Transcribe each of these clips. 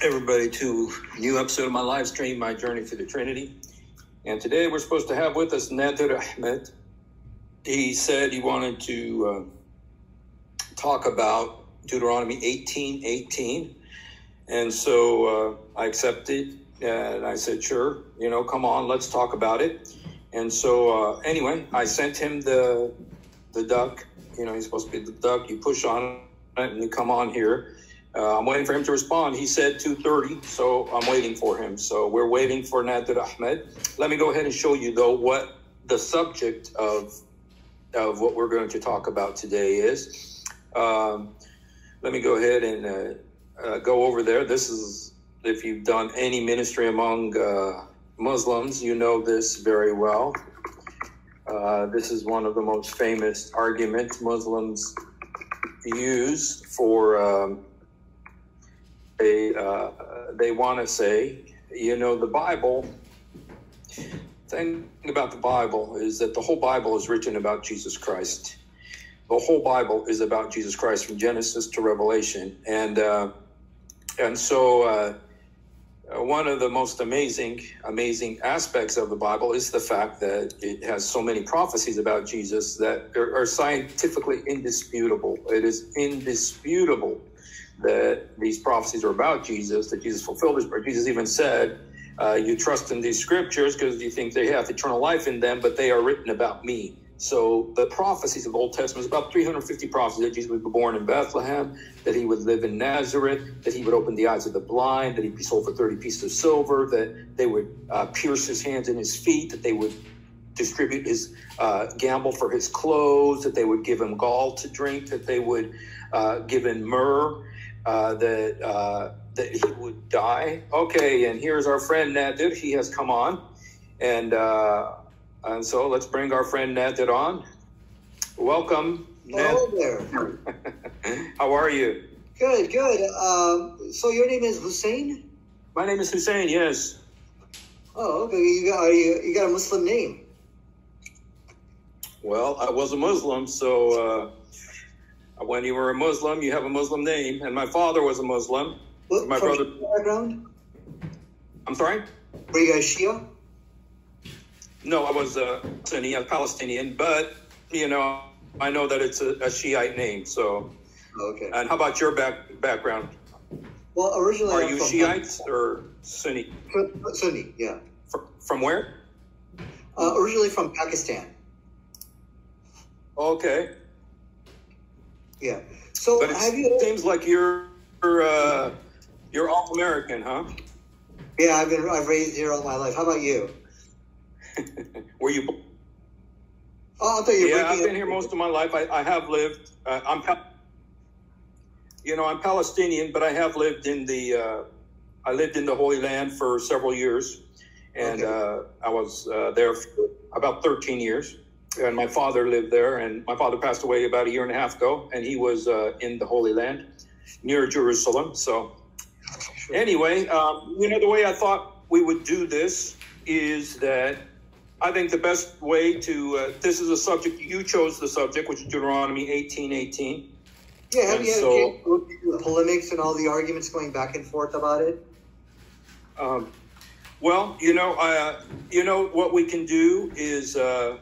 everybody to a new episode of my live stream, My Journey to the Trinity. And today we're supposed to have with us Nadir Ahmed. He said he wanted to talk about Deuteronomy 18:18. And so I accepted and I said, sure, come on, let's talk about it. And so anyway, I sent him the duck. He's supposed to be the duck. You push on it and you come on here. I'm waiting for him to respond. He said 2:30, so I'm waiting for him. So we're waiting for Nadir Ahmed. Let me go ahead and show you, though, what the subject of what we're going to talk about today is. Let me go ahead and go over there. This is, if you've done any ministry among Muslims, you know this very well. This is one of the most famous arguments Muslims use for... They want to say, the Bible, thing about the Bible is that the whole Bible is written about Jesus Christ. The whole Bible is about Jesus Christ from Genesis to Revelation. And so one of the most amazing aspects of the Bible is the fact that it has so many prophecies about Jesus that are scientifically indisputable. It is indisputable that these prophecies are about Jesus, that Jesus fulfilled his prayer. Jesus even said, you trust in these scriptures because you think they have eternal life in them, but they are written about me. So the prophecies of the Old Testament is about 350 prophecies that Jesus would be born in Bethlehem, that he would live in Nazareth, that he would open the eyes of the blind, that he'd be sold for 30 pieces of silver, that they would pierce his hands and his feet, that they would distribute his gamble for his clothes, that they would give him gall to drink, that they would give him myrrh, that he would die. Okay, and here's our friend Nadir. He has come on, and so let's bring our friend Nadir on. Welcome, Hello there. How are you? Good. So your name is Husein? My name is Husein. Yes. Oh, okay. You got a Muslim name. Well, I was a Muslim, so. When you were a Muslim, you have a Muslim name, and my father was a Muslim. What, my from brother. Background? I'm sorry? Were you guys Shia? No, I was Sunni, a Palestinian, but I know that it's a Shiite name. So. Okay. And how about your background? Well, originally are you Shiites or Sunni? Sunni, yeah. From where? Originally from Pakistan. Okay. Yeah. So but it seems like you're all American, huh? Yeah, I've raised here all my life. How about you? Were you? Oh, I thought you were. Yeah, I've been here most of my life. I have lived. I'm Palestinian, but I have lived in the. I lived in the Holy Land for several years, and I was there for about 13 years. And my father lived there, and my father passed away about a year and a half ago, and he was in the Holy Land near Jerusalem. So anyway, the way I thought we would do this is that I think the best way to, this is a subject, you chose the subject, which is Deuteronomy 18:18. Yeah, have you had a chance to look through the polemics and all the arguments going back and forth about it? Well, what we can do is...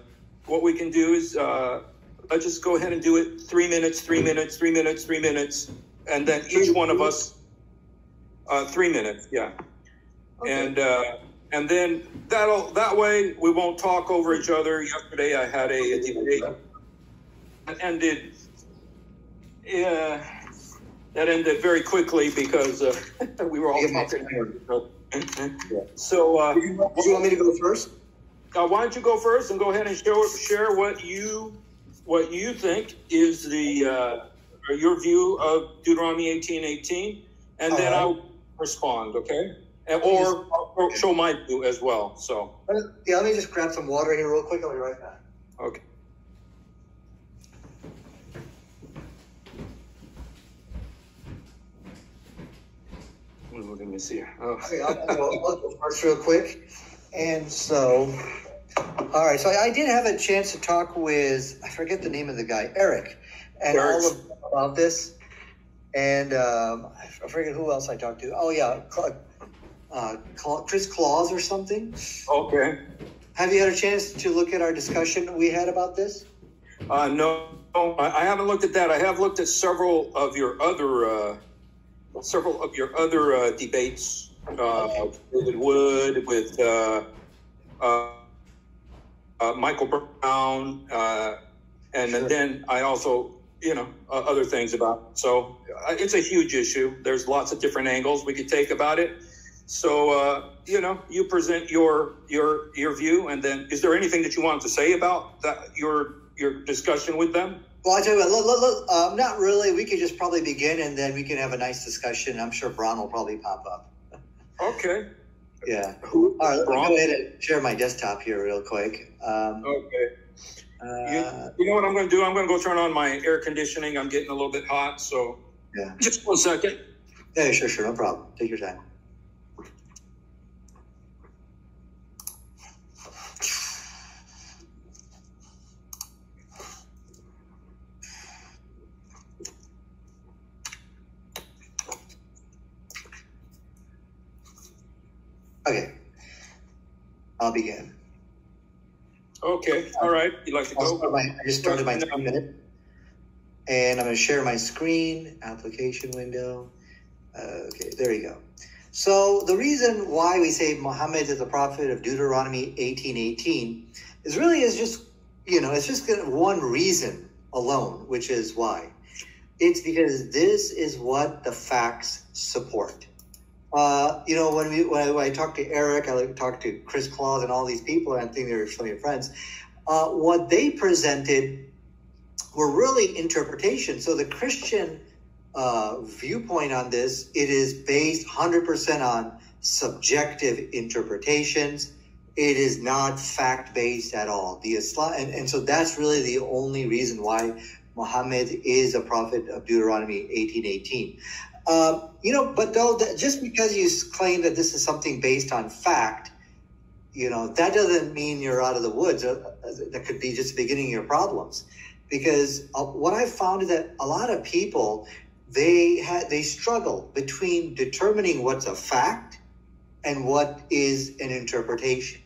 let's just go ahead and do it 3 minutes, 3 minutes, 3 minutes, 3 minutes, and then each one of us 3 minutes, yeah. Okay. And then that way we won't talk over each other. Yesterday I had a debate that ended very quickly because we were all talking. So do you want me to go first? Why don't you go first and go ahead and share what you think is your view of Deuteronomy 18:18, and then I'll respond, okay? Or show my view as well. So yeah, let me just grab some water here real quick. I'll be right back. Okay. Let me see. Okay, I'll go first real quick. And so, all right. So I did have a chance to talk with, I forget the name of the guy, Eric, and all about this. And I forget who else I talked to. Oh, yeah, Chris Claus or something. Okay. Have you had a chance to look at our discussion we had about this? No, I haven't looked at that. I have looked at several of your other debates. David Wood with Michael Brown, and Sure. then I also, other things about. So it's a huge issue. There's lots of different angles we could take about it. So you present your view, and then is there anything that you wanted to say about that, your discussion with them? Well, I tell you what, not really. We could just probably begin, and then we can have a nice discussion. I'm sure Braun will probably pop up. Okay. Yeah. All right, let me go ahead and share my desktop here real quick. Okay. You know what I'm going to do? I'm going to go turn on my air conditioning. I'm getting a little bit hot, so Yeah. just 1 second. Yeah, sure, no problem. Take your time. Okay. I'll begin. Okay. All right. You'd like to go? I just started my 3 minute. And I'm going to share my screen, application window. Okay, there you go. So the reason why we say Mohammed is the prophet of Deuteronomy 18:18 is just, it's just one reason alone, which is why. It's because this is what the facts support. When I talk to Eric, I talk to Chris Claus and all these people, and I think they're some of your friends. What they presented were really interpretations. So the Christian viewpoint on this, it is based 100% on subjective interpretations. It is not fact-based at all. The Islam, and so that's really the only reason why Muhammad is a prophet of Deuteronomy 18:18. But though just because you claim that this is something based on fact, that doesn't mean you're out of the woods. That could be just the beginning of your problems. Because what I found is that a lot of people, they struggle between determining what's a fact and what is an interpretation.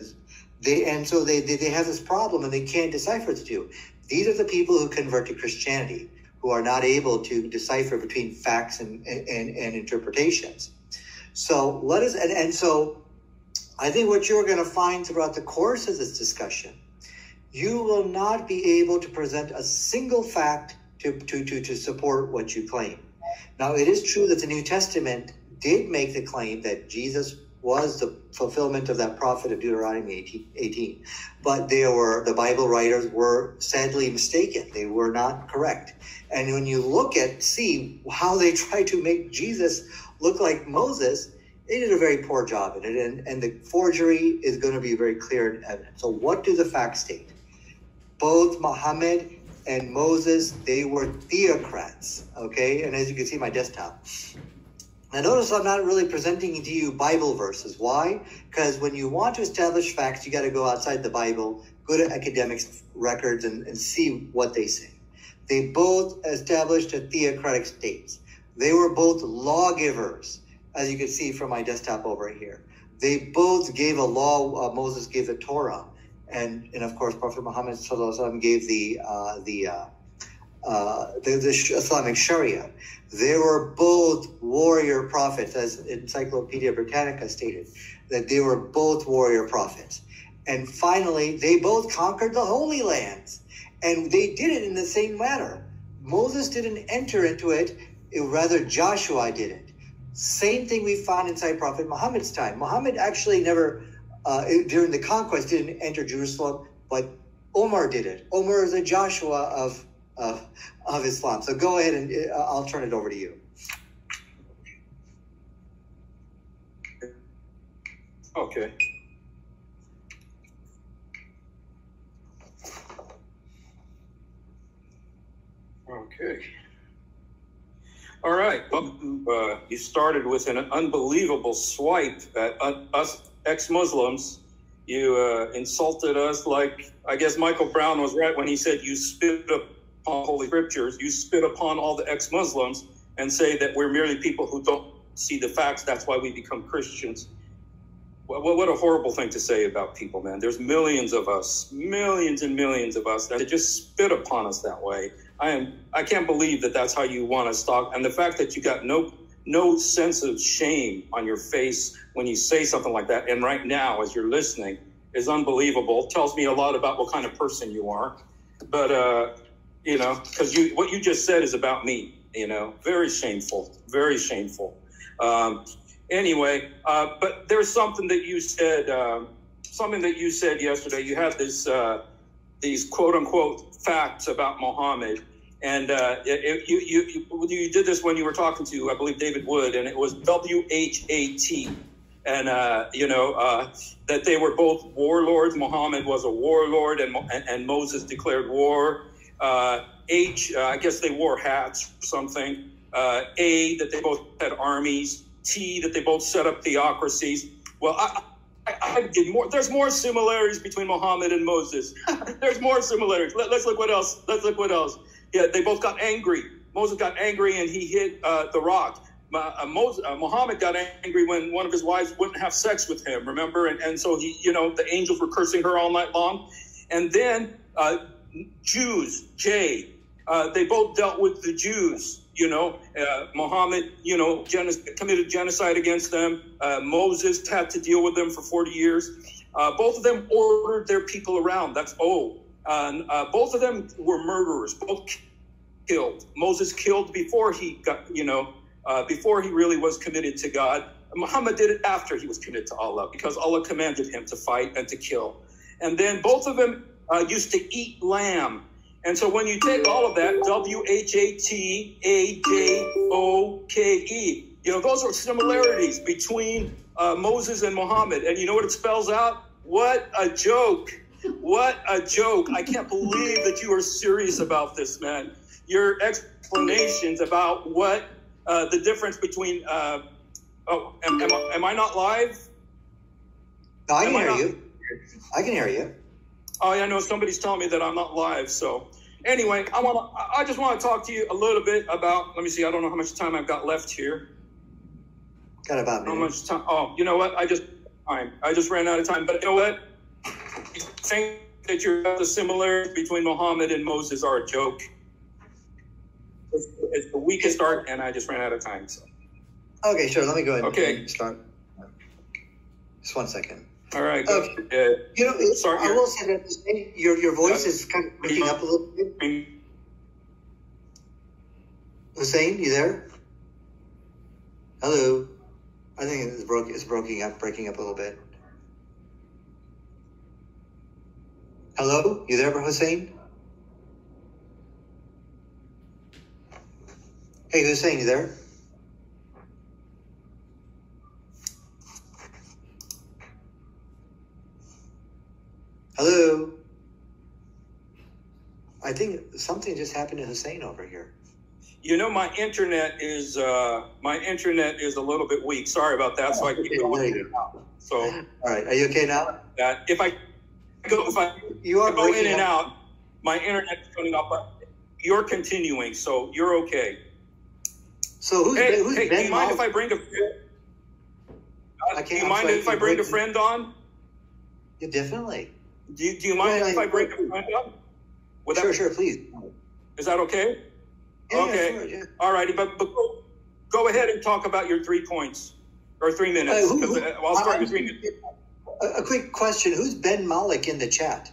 So they have this problem and they can't decipher the two. These are the people who convert to Christianity, who are not able to decipher between facts and interpretations. So so I think what you're going to find throughout the course of this discussion, you will not be able to present a single fact to support what you claim. Now, it is true that the New Testament did make the claim that Jesus was the fulfillment of that prophet of Deuteronomy 18, but the Bible writers were sadly mistaken. They were not correct. And when you see how they tried to make Jesus look like Moses, they did a very poor job in it, and the forgery is going to be very clear and evident. So what do the facts state? Both Muhammad and Moses, they were theocrats, okay? And as you can see, my desktop. Now, notice I'm not really presenting to you Bible verses. Why? Because when you want to establish facts, you got to go outside the Bible, go to academic records, and see what they say. They both established a theocratic state. They were both lawgivers, as you can see from my desktop over here. They both gave a law. Moses gave the Torah. And of course, Prophet Muhammad gave the Islamic Sharia. They were both warrior prophets, as Encyclopedia Britannica stated, that they were both warrior prophets. And finally, they both conquered the Holy Lands. And they did it in the same manner. Moses didn't enter into it, rather Joshua did it. Same thing we found inside Prophet Muhammad's time. Muhammad actually never, during the conquest, didn't enter Jerusalem, but Omar did it. Omar is a Joshua of Islam. So go ahead and I'll turn it over to you. Okay. Okay. All right. You started with an unbelievable swipe at us ex-Muslims. You insulted us like, I guess Michael Brown was right when he said you spit upon Holy Scriptures. You spit upon all the ex-Muslims. and say that we're merely people who don't see the facts. That's why we become Christians. What a horrible thing to say about people, man. There's millions of us, millions and millions of us that just spit upon us that way. I can't believe that that's how you want to stalk. And the fact that you got no sense of shame on your face when you say something like that, and right now as you're listening, is unbelievable. Tells me a lot about what kind of person you are. But you know, because what you just said is about me. You know, very shameful, very shameful. Anyway, but there's something that you said. Something that you said yesterday. You had these quote unquote facts about Mohammed. And you did this when you were talking to, I believe, David Wood, and it was WHAT. And, that they were both warlords. Muhammad was a warlord, and Moses declared war. I guess they wore hats or something. A, that they both had armies. T, that they both set up theocracies. Well, I did more. There's more similarities between Muhammad and Moses. There's more similarities. Let's look what else. Yeah, they both got angry. Moses got angry and he hit the rock. Muhammad got angry when one of his wives wouldn't have sex with him, remember? And so the angels were cursing her all night long. And then Jews, they both dealt with the Jews. Muhammad, committed genocide against them. Moses had to deal with them for 40 years. Both of them ordered their people around. That's both of them were murderers, both killed. Moses killed before he got, before he really was committed to God. Muhammad did it after he was committed to Allah, because Allah commanded him to fight and to kill. And then both of them used to eat lamb. And so when you take all of that, WHATAJOKE, those are similarities between Moses and Muhammad. And you know what it spells out? What a joke. What a joke. I can't believe that you are serious about this, man. Your explanations about what the difference between... am I not live? No, I can hear you. I can hear you. Oh, yeah, no, somebody's telling me that I'm not live. So anyway, I just want to talk to you a little bit about, let me see, I don't know how much time I've got left here. Got about a minute. How much time? Oh, you know what? I just ran out of time. But you know what? Saying that the similarities between Muhammad and Moses are a joke. It's the weakest art, and I just ran out of time. So. Okay, sure. Let me go ahead and start. Just 1 second. All right. Okay. I will say that your voice is kind of breaking up a little bit. Husein, you there? Hello. I think it's breaking up a little bit. Hello, you there, Husein? Hey, Husein, you there? Hello. I think something just happened to Husein over here. My internet is a little bit weak. Sorry about that. So I keep going in and out. So all right, are you okay now? If I go in and out, my internet is turning off. But you're continuing, so you're okay. So who's do Ben you mind if I bring a friend? Do you mind if I bring a friend on? Yeah, definitely. Do you mind if I bring a friend on? Sure, please. Is that okay? Yeah, okay. Sure, yeah. All righty, but go ahead and talk about your 3 points or 3 minutes. I'll start with 3 minutes. A quick question: who's Ben Malik in the chat?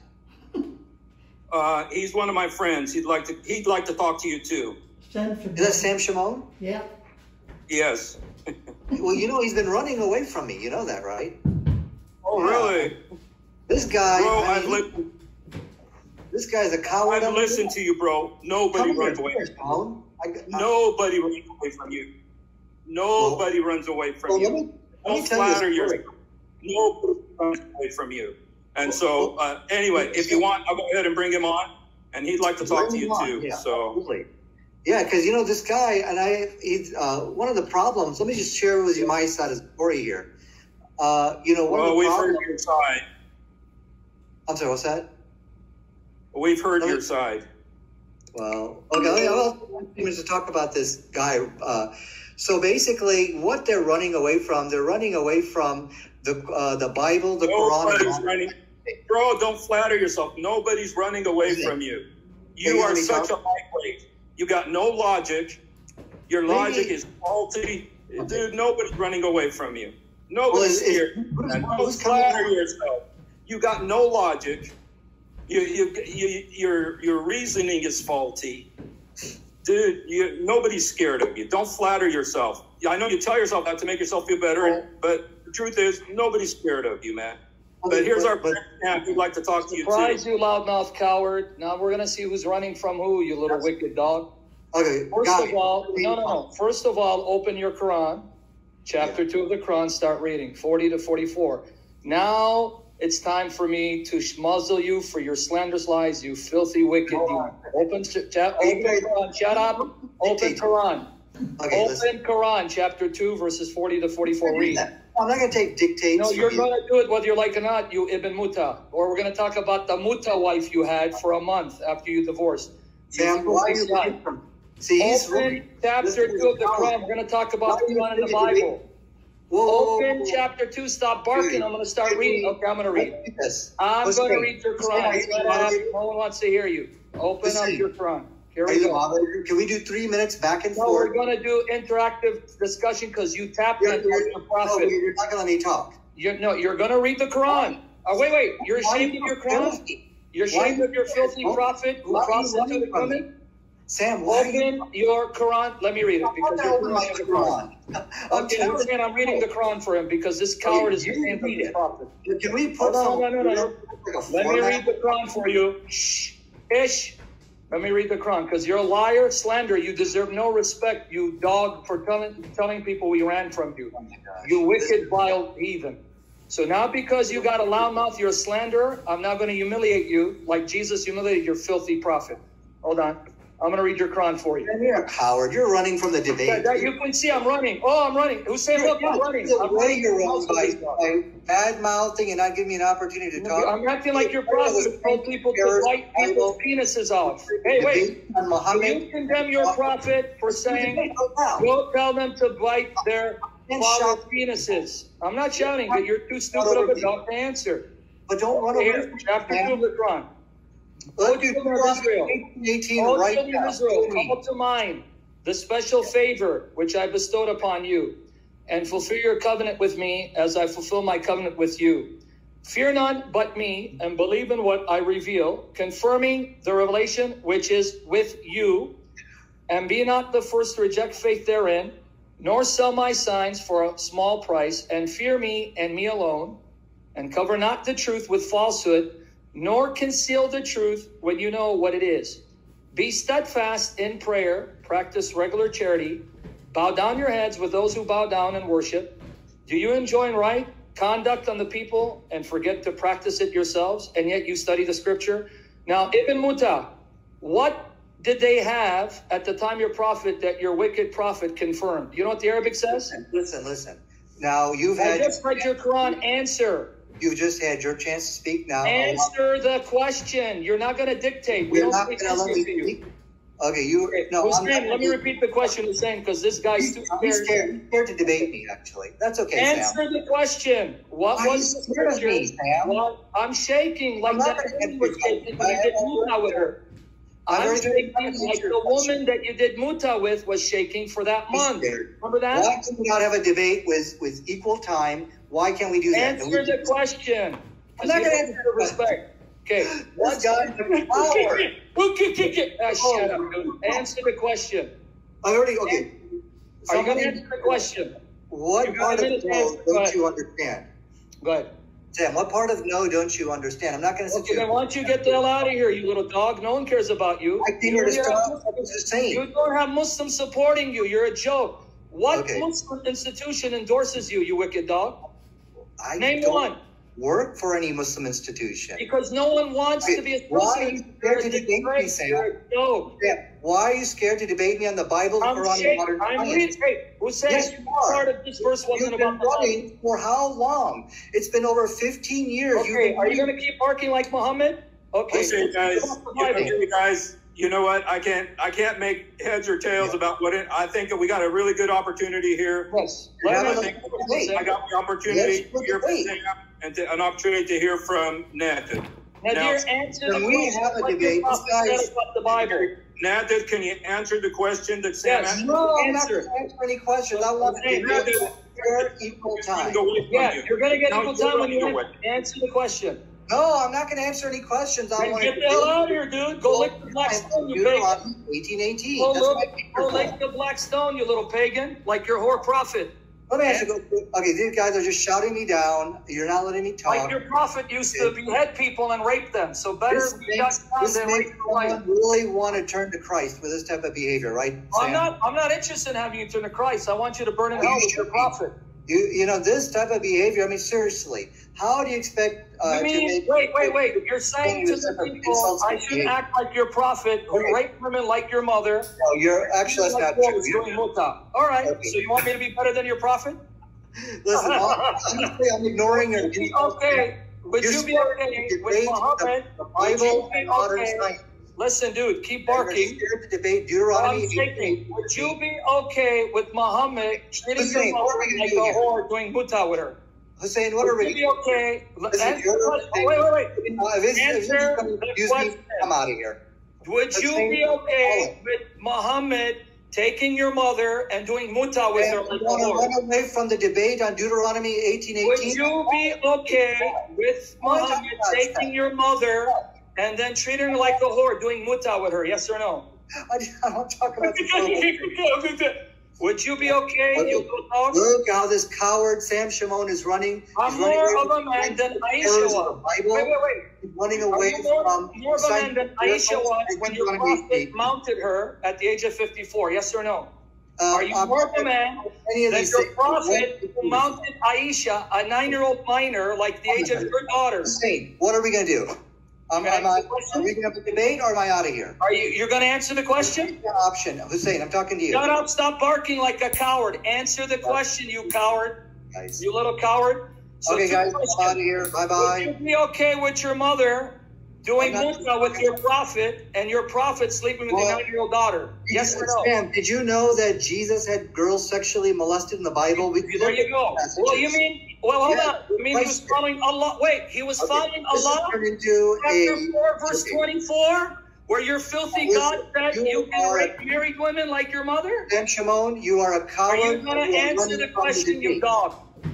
He's one of my friends. He'd like to talk to you too. Is that Sam Shamoun? Yeah. Yes. Well, he's been running away from me. You know that, right? Oh, really? This guy. Bro, this guy's a coward. I've listened to you, bro. Nobody runs away. Nobody runs away from you. Nobody runs away from you. Don't flatter yourself. Nobody runs away from you. And so, anyway, if you want, I'll go ahead and bring him on, and he'd like to talk to you too. Yeah, so, absolutely. Yeah, because this guy, and he's one of the problems. Let me just share with you my side of the story here. We've heard your side. I'm sorry, what's that? We've heard your side. Well, okay, I'll to talk about this guy. So basically, what they're running away from, they're running away from the Bible, the Quran. Running. Bro, don't flatter yourself. Nobody's running away from you. You are such a lightweight. You got no logic. Your logic is faulty. Dude, nobody's running away from you. Nobody's here. Don't flatter yourself. You got no logic. Your reasoning is faulty. Dude, nobody's scared of you. Don't flatter yourself. I know you tell yourself that to make yourself feel better, but the truth is, nobody's scared of you, man. But here's our champ who'd like to talk to you, too. Surprise, you loudmouth coward. Now we're going to see who's running from who, you little wicked dog. Okay. First of all, no. First of all, open your Quran. Chapter 2 of the Quran, start reading, 40 to 44. Now it's time for me to muzzle you for your slanderous lies, you filthy, wicked demon. Open Quran. Shut up. Open Quran. Okay, open Quran, chapter 2, verses 40 to 44. Read. I'm not going to take dictates. No, you're going to do it whether you like it or not, you Ibn Muta. Or we're going to talk about the Muta wife you had for a month after you divorced. Sam, why are you running from? See, open chapter 2 of the Quran. We're going to talk about the Quran in the Bible. Open chapter 2. Stop barking. I'm going to start reading. Okay, I'm going to read. I'm going to read your Quran. No one wants to hear you. Open up your Quran. Here we go. Can we do 3 minutes back and forth? No, we're going to do interactive discussion because you tapped into your prophet. No, you're not going to let me talk. You're going to read the Quran. Wait. You're ashamed of your Quran? You're ashamed of your filthy prophet who prostituted women? Sam, open your Quran. Let me read it because you're reading the Quran. Okay, I'm reading the Quran for him because this coward is ashamed of his prophet. Can we put no. Let me read the Quran for you. Shh. Ish. Let me read the Quran because you're a liar, slander. You deserve no respect, you dog, for telling people we ran from you. You wicked, vile heathen. So now because you got a loud mouth, you're a slanderer, I'm now going to humiliate you like Jesus humiliated your filthy prophet. Hold on. I'm going to read your Quran for you. You're a coward. You're running from the debate. You can see I'm running. Oh, I'm running. Husein, look, I'm running. The way you're running by bad-mouthing and not giving me an opportunity to talk. I'm acting like your prophet told people to bite people's penises off. Hey, wait. Can you condemn your prophet for saying, go tell them to bite their father's penises? I'm not shouting, but you're too stupid of a dog to answer. But don't run away. Chapter 2 of the Quran. Let's do Israel. 18 right now. Israel, call to mind the special favor which I bestowed upon you, and fulfill your covenant with me as I fulfill my covenant with you. Fear none but me, and believe in what I reveal, confirming the revelation which is with you, and be not the first to reject faith therein, nor sell my signs for a small price, and fear me and me alone, and cover not the truth with falsehood, nor conceal the truth when you know what it is. Be steadfast in prayer, practice regular charity, bow down your heads with those who bow down and worship. Do you enjoin right conduct on the people and forget to practice it yourselves, and yet you study the scripture? Now, Ibn Muta, what did they have at the time your prophet that your wicked prophet confirmed? You know what the Arabic says? Listen. Now, I just read your Quran. Answer. You've just had your chance to speak now. Answer the question. You're not going to dictate. We don't not going to let me speak. Okay, no. Husein, let me repeat the question, Husein, because this guy's too scared. He's scared to debate me, actually. That's okay, Answer Sam. the question. What was the question? Well, I'm shaking like that woman was shaking when you did muta with her. I'm shaking like the woman that you did muta with was shaking for that month. Remember that? Why can we not have a debate with equal time? Why can't we do that? Answer the question. I'm not going to answer the respect. Okay. What's got power? Shut up, dude. Answer the question. I already, okay. Are you going to answer the question? What part of no don't you understand? Go ahead. Sam, what part of no don't you understand? I'm not going to sit then why don't you get the hell out of here, you little dog? No one cares about you. I came here to stop. I was just saying. You don't have Muslims supporting you. You're a joke. What Muslim institution endorses you, you wicked dog? Name one. Work for any Muslim institution. Because no one wants to be a Why are you scared to debate me, Sam? Why are you scared to debate me on the Bible, the Quran, and modern science? Who says part of this verse wasn't about running for how long? It's been over 15 years. Okay, are you going to keep barking like Muhammad? Okay, guys, You know what? I can't make heads or tails about what it. I think that we got a really good opportunity here. Yes. I got the opportunity to hear from Sam and an opportunity to hear from Nadir. Nadir, answer the we have a debate. Guys, about the Bible. Nadir, can you answer the question that Sam asked? No, I'm not going to answer any questions. I want to debate fair, equal time. Yeah, you're going to get equal time when you answer the question. No, I'm not going to answer any questions. I want to get the hell out of here, dude. Go lick the black stone, you pagan. 1818. Go lick the black stone, you little pagan, like your whore prophet. Let me ask you, okay, these guys are just shouting me down. You're not letting me talk. Like your prophet used to behead people and rape them. So better be shut down than rape the wife. Really want to turn to Christ with this type of behavior, right? I'm not interested in having you turn to Christ. I want you to burn in hell with your prophet. You know, this type of behavior, I mean, seriously, how do you expect wait. You're saying to the people, I should act like your prophet who raped women like your mother. No, you're actually, that's not true. All right, so you want me to be better than your prophet? Listen, honestly, I'm ignoring your okay, would you be okay with Mohammed? The Bible and modern science. Listen, dude, keep barking. To debate Deuteronomy. Would you be okay with Muhammad treating your mother like a whore doing muta with her? Husein, what are we? Would you be okay? Wait. Answer the question. I'm out of here. Would you be okay with Muhammad taking your mother and doing muta with her like a whore? Run away from the debate on Deuteronomy 18:18. Would you be okay with Muhammad taking your mother and then treating her like a whore, doing muta with her? Yes or no? I don't talk about this. Would you be okay? Look how this coward Sam Shamoun is running. I'm more of a man than Aisha was. Wait. He's running away from more of a man than Aisha was when your prophet mounted her at the age of 54. Yes or no? Are you more of a man than your prophet who mounted Aisha, a 9-year-old minor, like the age of your daughter? What are we going to do? Are we going to have a debate or am I out of here? You're going to answer the question? Option. Husein, I'm talking to you. Shut up. Stop barking like a coward. Answer the question, you coward. Guys. You little coward. So okay, guys, I'm out of here. Bye-bye. Would you be okay with your mother doing muta with your prophet and your prophet sleeping with your 9-year-old daughter? Yes or no? Sam, did you know that Jesus had girls sexually molested in the Bible? There you go. Well, you mean... Well, hold on. You mean he was following Allah? Wait, he was following Allah? Chapter 4, verse 24, where your filthy God said you can rape married women like your mother? Sam Shamoun, you are a coward. Are you going to answer the question, you dog?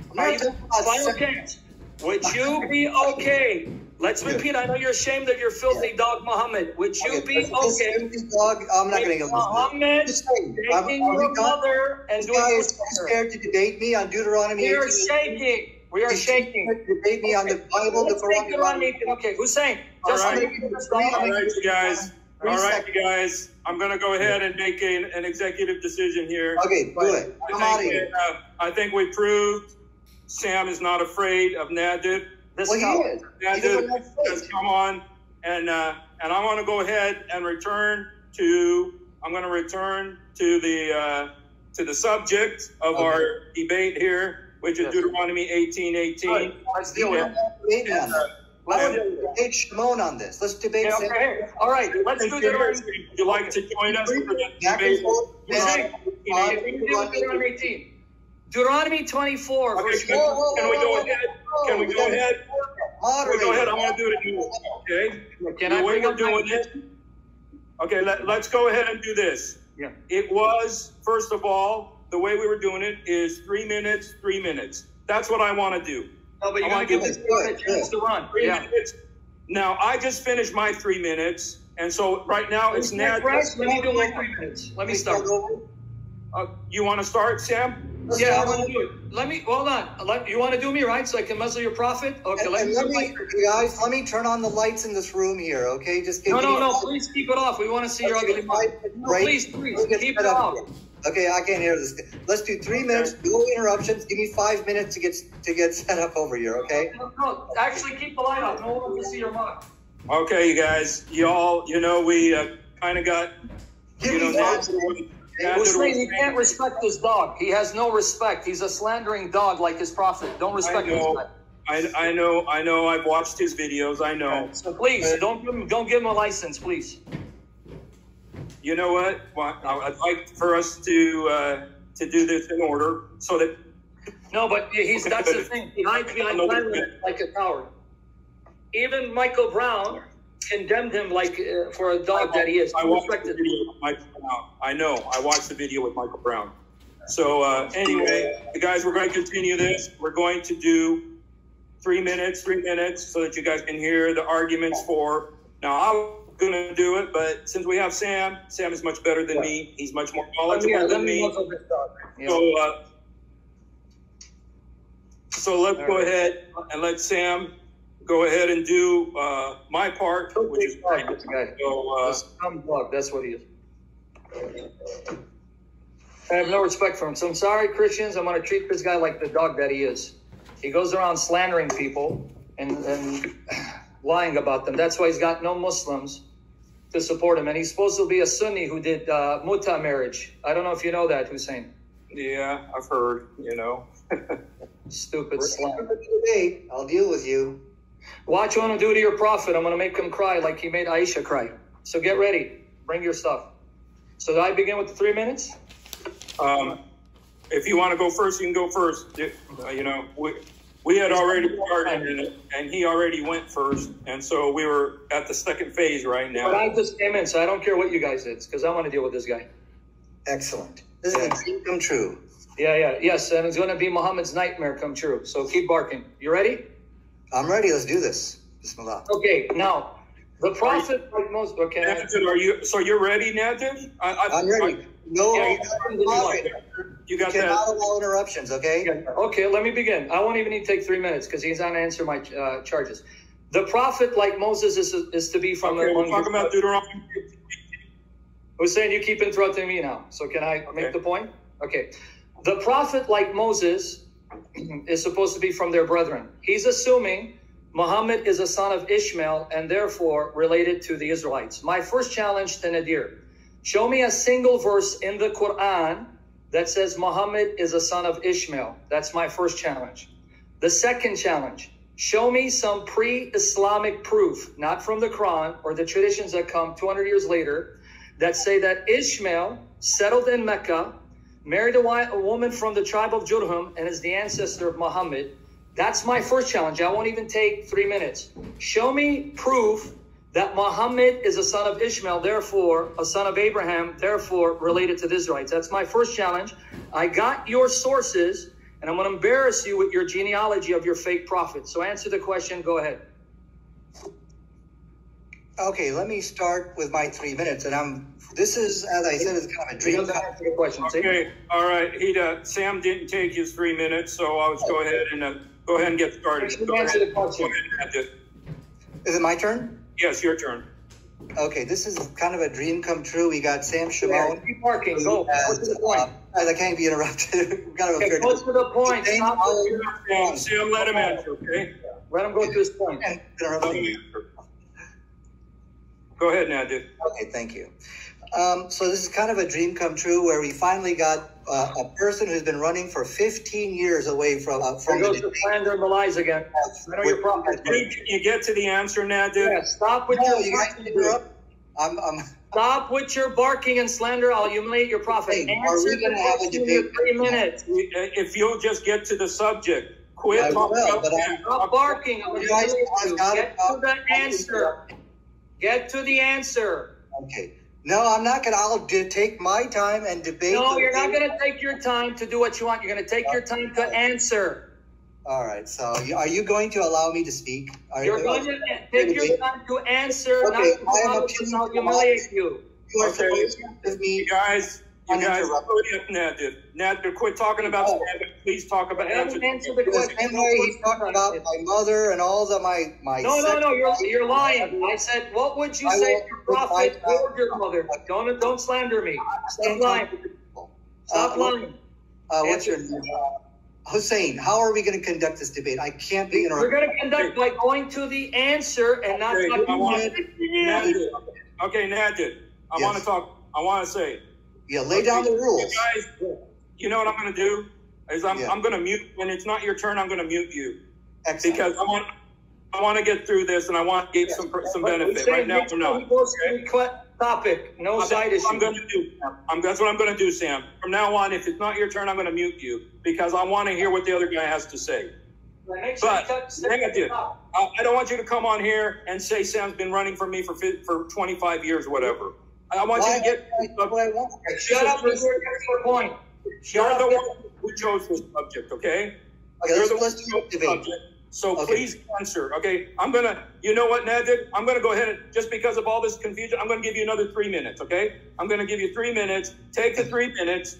Final chance. Would you be okay? Let's repeat. I know you're ashamed of your filthy dog, Mohammed. Would you be okay? I'm not going to Mohammed taking your mother and doing this. Scared to debate me on Deuteronomy. We are shaking. We are shaking. Debate me on the Bible, the Quran. Okay, Husein. All right, you guys. All right, you guys. I'm going to go ahead and make an executive decision here. Okay, do it. I think we proved Sam is not afraid of Nadir. Well, he is. Nadir has come on, and I want to go ahead and return to. I'm going to return to the subject of our debate here, which is Deuteronomy 18:18. Right. Let's deal with it. Let's debate Shamoun on this. Let's debate. Okay. All right. Let's do Deuteronomy. Would you like to join us for the debate? Deuteronomy 18. Deuteronomy 24. Okay, can we go ahead? Can we go ahead? Go ahead. I want to do it. Okay. Can I bring up doing it? Okay. Let's go ahead and do this. Yeah. It was, first of all, the way we were doing it is 3 minutes, 3 minutes. That's what I want to do. No, but you want to give this a chance to run. 3 minutes. Now, I just finished my 3 minutes, and so right now it's Nadir. Let me do my 3 minutes. Let me start. You want to start, Sam? Yeah, I want to do it. Hold on. You want to do me, right? So I can muzzle your prophet? Okay, let me turn on the lights in this room here, okay? Just No, please keep it off. We want to see your ugly mouth. Please, keep it off. Okay, I can't hear this. Let's do 3 minutes, no interruptions. Give me 5 minutes to get set up over here, okay? No, actually keep the light off. No one wants to see your mouth. Okay, you guys. Y'all, we kind of got, Husein, you can't respect this dog. He has no respect. He's a slandering dog like his prophet. Don't respect this guy. I know. I've watched his videos. I know. So please, don't give him a license, please. you know what? Well, I'd like for us to do this in order so that. No, but that's the thing. He hides behind like a coward. Even Michael Brown condemned him like for a dog that he is. I watched the video with Michael Brown. I know. I watched the video with Michael Brown. So anyway, guys, we're going to continue this. We're going to do 3 minutes, so that you guys can hear the arguments for. Now, I'm going to do it, but since we have Sam is much better than me. He's much more knowledgeable than me. So let's go ahead and let Sam go ahead and do my part, which is right. So, that's what he is. I have no respect for him. So I'm sorry, Christians. I'm going to treat this guy like the dog that he is. He goes around slandering people and lying about them. That's why he's got no Muslims to support him. And he's supposed to be a Sunni who did muta marriage. I don't know if you know that, Husein. Yeah, I've heard, Stupid slander. I'll deal with you. Watch what I'm going to do to your prophet. I'm going to make him cry like he made Aisha cry. So get ready. Bring your stuff. So do I begin with the 3 minutes? If you want to go first, you can go first. We had already started, and he already went first, and so we were at the second phase right now. But I just came in, so I don't care what you guys did, because I want to deal with this guy. Excellent. This is a dream come true. Yes, and it's going to be Muhammad's nightmare come true. So keep barking. You ready? I'm ready. Let's do this. Bismillah. Okay, now, the prophet like most... Okay. Nadir, so you're ready, Nadir? I'm ready. You got cannot allow interruptions, okay? Okay, let me begin. I won't even need to take 3 minutes because he's on to answer my charges. The prophet, like Moses, is to be from... Okay, we're talking about Deuteronomy. Husein, you keep interrupting me now. So can I make the point? Okay. The prophet, like Moses, is supposed to be from their brethren. He's assuming Muhammad is a son of Ishmael and therefore related to the Israelites. My first challenge to Nadir: show me a single verse in the Quran that says Muhammad is a son of Ishmael. That's my first challenge. The second challenge: show me some pre-Islamic proof, not from the Quran or the traditions that come 200 years later, that say that Ishmael settled in Mecca, married a woman from the tribe of Jurhum, and is the ancestor of Muhammad. That's my first challenge. I won't even take 3 minutes. Show me proof that Muhammad is a son of Ishmael, therefore a son of Abraham, therefore related to the Israelites. That's my first challenge. I got your sources, and I'm going to embarrass you with your genealogy of your fake prophet. So answer the question. Go ahead. Okay, let me start with my 3 minutes, and this is, as I said, is kind of a dream. Answer the question. Okay, all right. Sam didn't take his 3 minutes, so I'll just go ahead and get started. Answer the question. Is it my turn? Yes, your turn. Okay, this is kind of a dream come true. We got Sam Shamoun. Keep barking. Go. Go to the point. I can't be interrupted. Go to the point. Sam, let him answer, okay? Let him go to his point. Go ahead, Nadir. Okay, thank you. So this is kind of a dream come true where we finally got a person who's been running for 15 years away from the slander and the lies again. I know your problem. You get to the answer, Nadir? Yeah, stop with Stop with your barking and slander. I'll humiliate your prophet. Hey, are we going to have a debate? 3 minutes. If you'll just get to the subject. Quit talking about that. Stop barking. Get to the answer. Get to the answer. Okay. No, I'm not going to. I'll take my time and debate. No, you're not going to take your time to do what you want. You're going to take your time to answer. All right. So are you going to allow me to speak? You're going to take your time to answer, okay, not to I'll humiliate you. You are supposed to give me. You guys, Nadir, quit talking about slander. Please talk about answer the question. The same way he's talking about my mother and all the my. No, you're lying. I said, what would you say to your prophet or your mother? Don't slander me. Stop lying. Stop lying. What's your name? Husein, how are we going to conduct this debate? I can't be interrupted. We're going to conduct by going to the answer and not Okay, Nadir, I want to talk. I want to say. Yeah, lay down the rules. Guys, you know what I'm going to do? Is I'm going to mute. When it's not your turn, I'm going to mute you. Excellent. Because I want to get through this, and I want to give some benefit. Right now, we're not. topic, no side issue. That's what I'm going to do, Sam. From now on, if it's not your turn, I'm going to mute you because I want to hear what the other guy has to say. But hang on, dude. I don't want you to come on here and say Sam's been running from me for 25 years or whatever. I want you to get. Shut up and get your point. You're the one who chose this subject, okay? You're the one who chose the subject. So please answer, okay? You know what, Nadir? I'm going to go ahead and, just because of all this confusion, I'm going to give you another 3 minutes, okay? I'm going to give you 3 minutes. Take the 3 minutes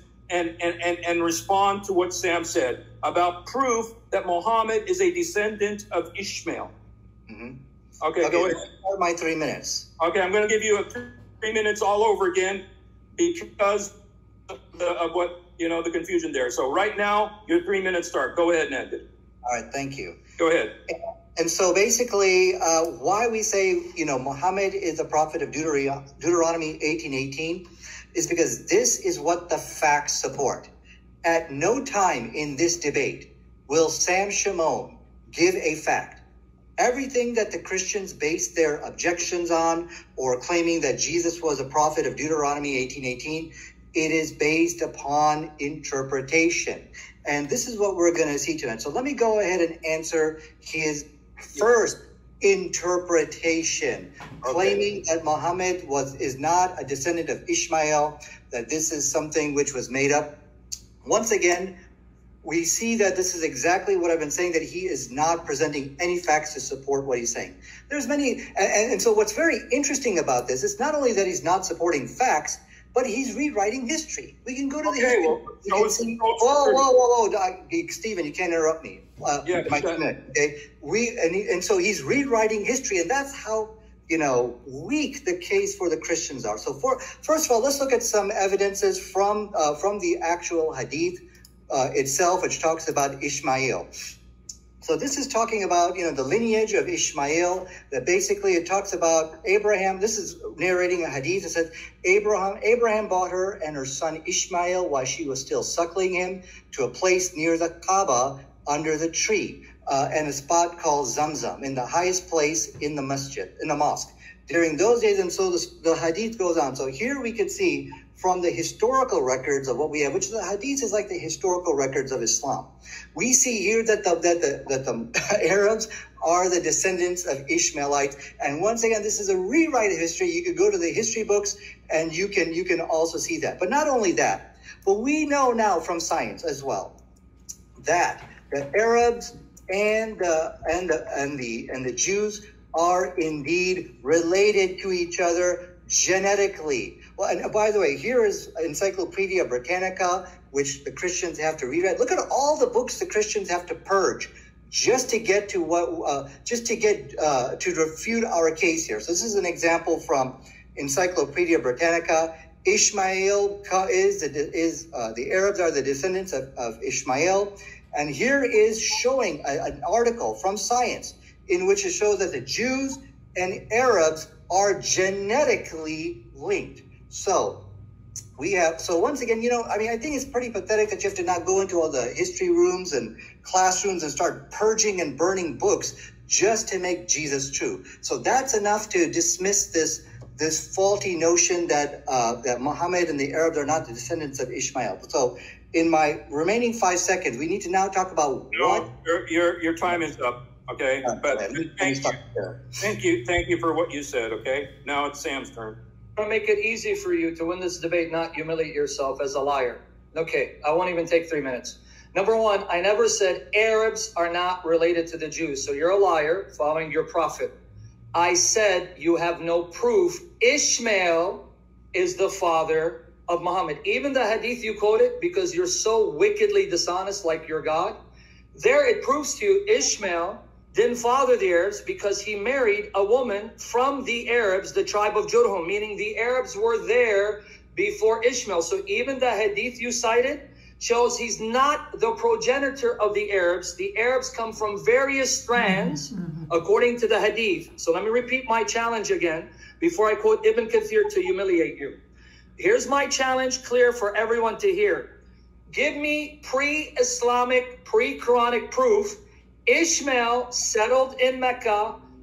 and respond to what Sam said about proof that Muhammad is a descendant of Ishmael. Mm-hmm. Okay, go ahead. My 3 minutes. Okay, I'm going to give you a 3 minutes all over again because of what, the confusion there. So right now, your 3 minutes start. Go ahead, Nadir. All right, thank you. Go ahead. And so basically, why we say, Muhammad is a prophet of Deuteronomy 18:18 is because this is what the facts support. At no time in this debate will Sam Shamoun give a fact. Everything that the Christians base their objections on or claiming that Jesus was a prophet of Deuteronomy 18:18, it is based upon interpretation. And this is what we're going to see tonight. So let me go ahead and answer his first interpretation, claiming that Muhammad is not a descendant of Ishmael, that this is something which was made up. Once again, we see that this is exactly what I've been saying, that he is not presenting any facts to support what he's saying. There's many, and so what's very interesting about this is not only that he's not supporting facts, but he's rewriting history. We can go to the history. Whoa, Stephen, you can't interrupt me. Okay. And so he's rewriting history, and that's how weak the case for the Christians are. So first of all, let's look at some evidences from the actual Hadith itself, which talks about Ishmael. So this is talking about, the lineage of Ishmael, that basically it talks about Abraham. This is narrating a hadith. It says, Abraham brought her and her son Ishmael while she was still suckling him to a place near the Kaaba under the tree and a spot called Zamzam, in the highest place in the mosque. During those days, and so the hadith goes on. So here we can see from the historical records of what we have, which the hadith is like the historical records of Islam. We see here that the Arabs are the descendants of Ishmaelites. And once again, this is a rewrite of history. You could go to the history books and you can also see that. But not only that, but we know now from science as well that the Arabs and the Jews are indeed related to each other genetically. Well, and by the way, here is Encyclopedia Britannica, which the Christians have to reread. Look at all the books the Christians have to purge just to get to to refute our case here. So this is an example from Encyclopedia Britannica. Ishmael the Arabs are the descendants of Ishmael, and here is showing an article from Science in which it shows that the Jews and Arabs are genetically linked. So once again, I think it's pretty pathetic that you have to now go into all the history rooms and classrooms and start purging and burning books just to make Jesus true. So that's enough to dismiss this faulty notion that Muhammad and the Arabs are not the descendants of Ishmael. So in my remaining 5 seconds, we need to now talk about what... Your time is up, okay? But thank you for what you said, okay? Now it's Sam's turn. I'm going to make it easy for you to win this debate, not humiliate yourself as a liar. Okay, I won't even take 3 minutes. Number one, I never said Arabs are not related to the Jews. So you're a liar following your prophet. I said you have no proof. Ishmael is the father of Muhammad. Even the hadith you quoted, because you're so wickedly dishonest like your God, there it proves to you Ishmael didn't father the Arabs because he married a woman from the Arabs, the tribe of Jurhum, meaning the Arabs were there before Ishmael. So even the hadith you cited shows he's not the progenitor of the Arabs. The Arabs come from various strands, according to the hadith. So let me repeat my challenge again before I quote Ibn Kathir to humiliate you. Here's my challenge, clear for everyone to hear. Give me pre-Islamic, pre-Quranic proof Ishmael settled in Mecca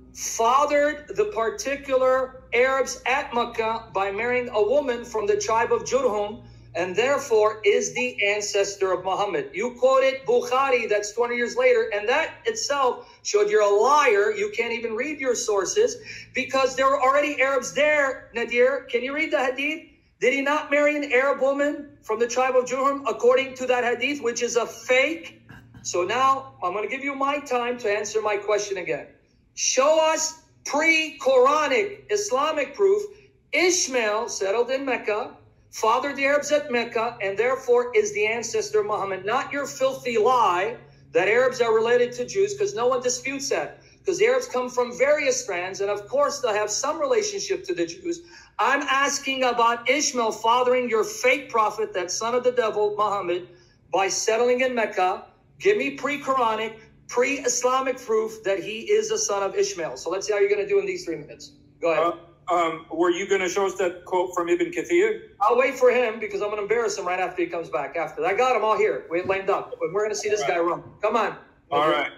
fathered the particular Arabs at Mecca by marrying a woman from the tribe of Jurhum, and therefore is the ancestor of Muhammad. You quoted Bukhari, that's 20 years later, and that itself showed you're a liar. You can't even read your sources because there were already Arabs there. Nadir, can you read the hadith? Did he not marry an Arab woman from the tribe of Jurhum according to that hadith, which is a fake? So now I'm going to give you my time to answer my question again. Show us pre-Quranic Islamic proof Ishmael settled in Mecca, fathered the Arabs at Mecca, and therefore is the ancestor of Muhammad. Not your filthy lie that Arabs are related to Jews, because no one disputes that. Because the Arabs come from various strands, and of course they'll have some relationship to the Jews. I'm asking about Ishmael fathering your fake prophet, that son of the devil, Muhammad, by settling in Mecca. Give me pre-Quranic, pre-Islamic proof that he is a son of Ishmael. So let's see how you're going to do in these 3 minutes. Go ahead. Were you going to show us that quote from Ibn Kathir? I'll wait for him because I'm going to embarrass him right after he comes back. After I got him all here. We lined up. But we're going to see this guy run. Come on. All right.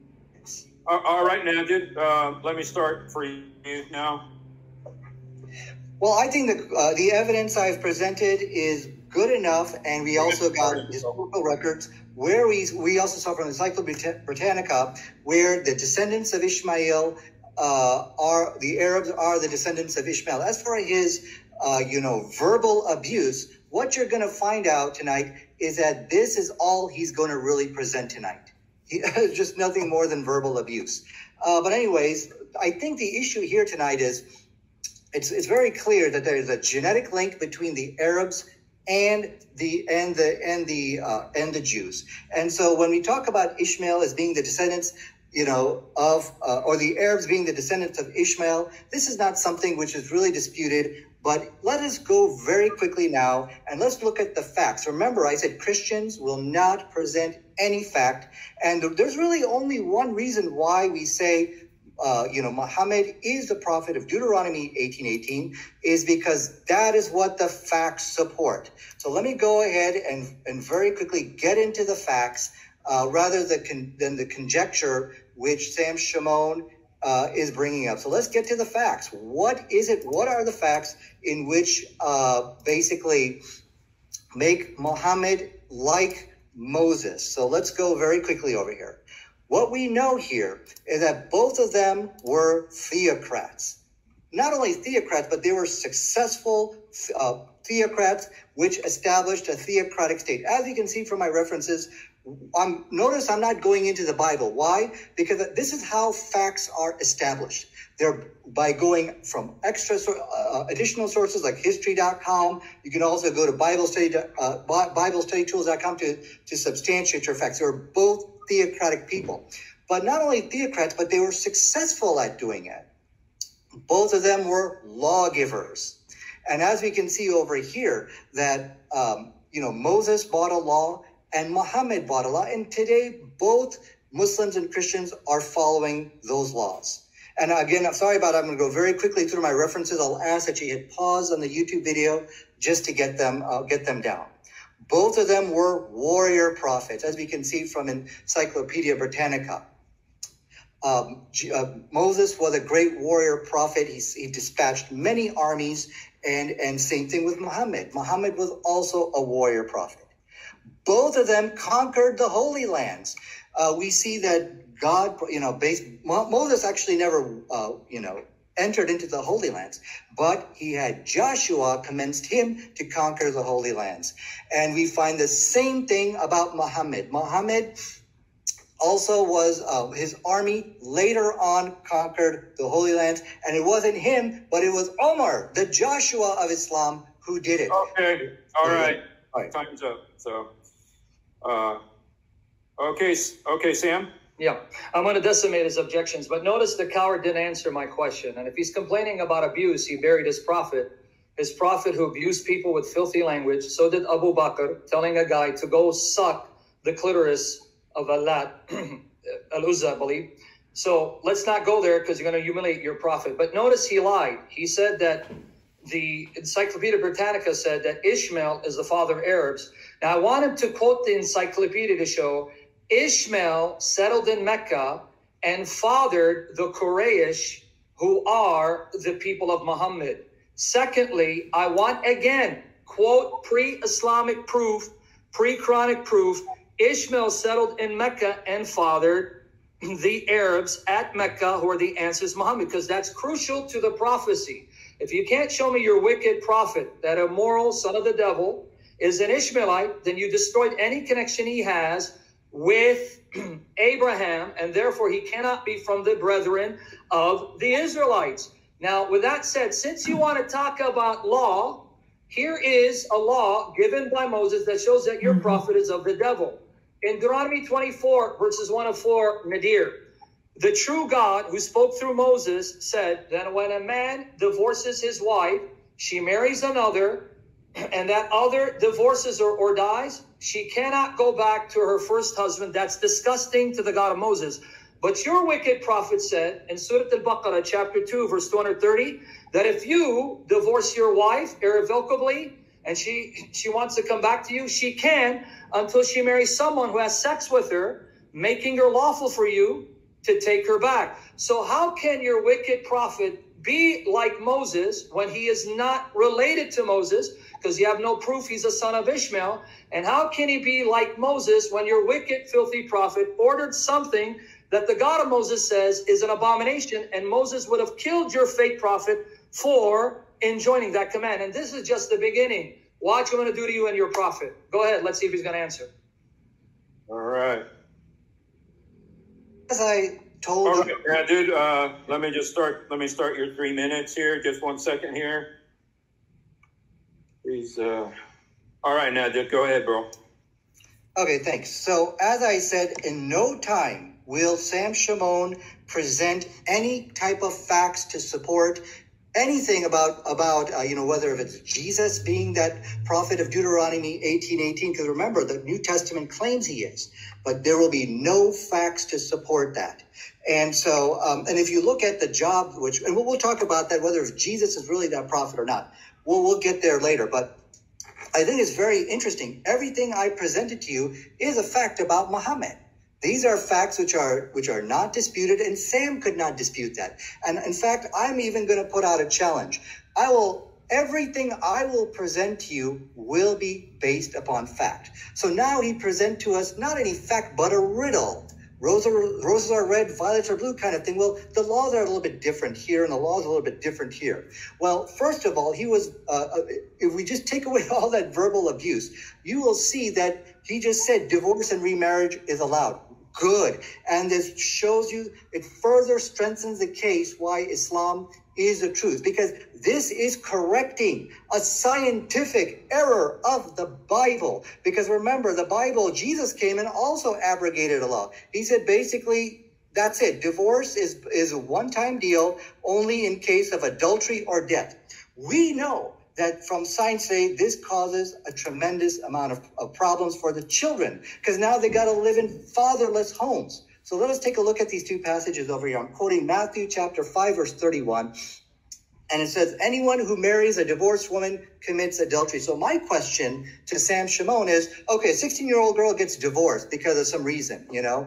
All right, Nadir. Let me start for you now. Well, I think the evidence I've presented is good enough, and we also got historical records where we also saw from Encyclopedia Britannica where the descendants of Ishmael are the Arabs are the descendants of Ishmael. As for his verbal abuse, what you're going to find out tonight is that this is all he's going to really present tonight. Just nothing more than verbal abuse. But anyways, I think the issue here tonight is it's very clear that there is a genetic link between the Arabs and the Jews. And so when we talk about Ishmael as being the descendants, or the Arabs being the descendants of Ishmael, this is not something which is really disputed. But let us go very quickly now and let's look at the facts. Remember, I said Christians will not present any fact. And there's really only one reason why we say, Muhammad is the prophet of Deuteronomy 18:18, is because that is what the facts support. So let me go ahead and very quickly get into the facts rather than the conjecture which Sam Shamoun is bringing up. So let's get to the facts. What is it? What are the facts in which basically make Muhammad like Moses? So let's go very quickly over here. What we know here is that both of them were theocrats. Not only theocrats, but they were successful theocrats which established a theocratic state. As you can see from my references, notice I'm not going into the Bible. Why? Because this is how facts are established. They're by going from additional sources like history.com. You can also go to BibleStudyTools.com to substantiate your facts. They were both theocratic people. But not only theocrats, but they were successful at doing it. Both of them were lawgivers. And as we can see over here, that, Moses brought a law and Muhammad brought a law. And today, both Muslims and Christians are following those laws. And again, I'm sorry about it. I'm going to go very quickly through my references. I'll ask that you hit pause on the YouTube video just to get them down. Both of them were warrior prophets, as we can see from Encyclopedia Britannica. Moses was a great warrior prophet. He dispatched many armies, and same thing with Muhammad. Muhammad was also a warrior prophet. Both of them conquered the Holy Lands. We see that God, Moses actually never, entered into the Holy Lands, but he had Joshua commenced him to conquer the Holy Lands. And we find the same thing about Muhammad. Muhammad also was, his army later on conquered the Holy Lands, and it wasn't him, but it was Omar, the Joshua of Islam, who did it. Okay, all right. Time's up. So, okay, Sam? Yeah, I'm going to decimate his objections, but notice the coward didn't answer my question. And if he's complaining about abuse, he buried his prophet who abused people with filthy language. So did Abu Bakr, telling a guy to go suck the clitoris of Allah, Al-Uzza, I believe. So let's not go there because you're going to humiliate your prophet. But notice he lied. He said that the Encyclopedia Britannica said that Ishmael is the father of Arabs. Now, I wanted to quote the encyclopedia to show Ishmael settled in Mecca and fathered the Quraysh, who are the people of Muhammad. Secondly, I want again, quote, pre-Islamic proof, pre-Quranic proof, Ishmael settled in Mecca and fathered the Arabs at Mecca, who are the ancestors of Muhammad, because that's crucial to the prophecy. If you can't show me your wicked prophet, that immoral son of the devil, is an Ishmaelite, then you destroyed any connection he has with Abraham, and therefore he cannot be from the brethren of the Israelites. Now, with that said, since you want to talk about law, here is a law given by Moses that shows that your prophet is of the devil. In Deuteronomy 24, verses 1 to 4, Nadir, the true God who spoke through Moses said that when a man divorces his wife, she marries another, and that other divorces her or dies, she cannot go back to her first husband. That's disgusting to the God of Moses. But your wicked prophet said in Surah Al-Baqarah, chapter 2, verse 230, that if you divorce your wife irrevocably and she wants to come back to you, she can until she marries someone who has sex with her, making her lawful for you to take her back. So how can your wicked prophet be like Moses when he is not related to Moses, because you have no proof he's a son of Ishmael? And how can he be like Moses when your wicked, filthy prophet ordered something that the God of Moses says is an abomination, and Moses would have killed your fake prophet for enjoining that command? And this is just the beginning. Watch what I'm going to do to you and your prophet. Go ahead. Let's see if he's going to answer. All right. As I told all right, yeah, dude, let me start your 3 minutes here. Just 1 second here. Please. All right, Nadir, go ahead, bro. Okay, thanks. So as I said, in no time will Sam Shamoun present any type of facts to support anything about whether if it's Jesus being that prophet of Deuteronomy 18:18, because remember, the New Testament claims he is, but there will be no facts to support that. And so, and if you look at the job, and we'll talk about that, whether if Jesus is really that prophet or not, we'll get there later. But I think it's very interesting. Everything I presented to you is a fact about Muhammad. These are facts which are not disputed, and Sam could not dispute that. And in fact, I'm even going to put out a challenge. Everything I will present to you will be based upon fact. So now he present to us not any fact, but a riddle. Roses are red, violets are blue kind of thing. Well, the laws are a little bit different here, and the laws are a little bit different here. Well, first of all, he was, if we just take away all that verbal abuse, you will see that he just said divorce and remarriage is allowed. Good. And this shows you, it further strengthens the case why Islam is the truth, because this is correcting a scientific error of the Bible. Because remember, the Bible, Jesus came and also abrogated a law. He said basically, that's it. Divorce is a one-time deal, only in case of adultery or death. We know that from science today, this causes a tremendous amount of problems for the children, because now they got to live in fatherless homes. So let us take a look at these two passages over here. I'm quoting Matthew chapter 5, verse 31. And it says, anyone who marries a divorced woman commits adultery. So my question to Sam Shamoun is, okay, a 16-year-old girl gets divorced because of some reason,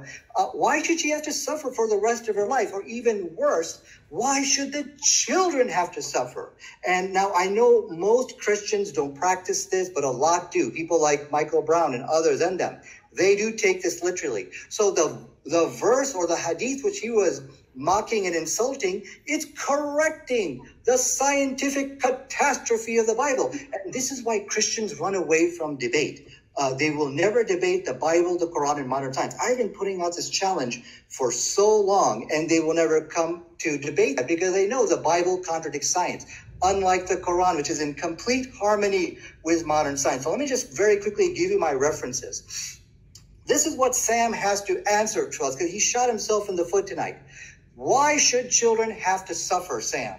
why should she have to suffer for the rest of her life? Or even worse, why should the children have to suffer? And now I know most Christians don't practice this, but a lot do. People like Michael Brown and others and them, they do take this literally. So the verse or the hadith which he was mocking and insulting, it's correcting the scientific catastrophe of the Bible. And this is why Christians run away from debate. They will never debate the Bible, the Quran, and modern science. I've been putting out this challenge for so long, and they will never come to debate that because they know the Bible contradicts science, unlike the Quran, which is in complete harmony with modern science. So let me just very quickly give you my references. This is what Sam has to answer to us, because he shot himself in the foot tonight. Why should children have to suffer, Sam?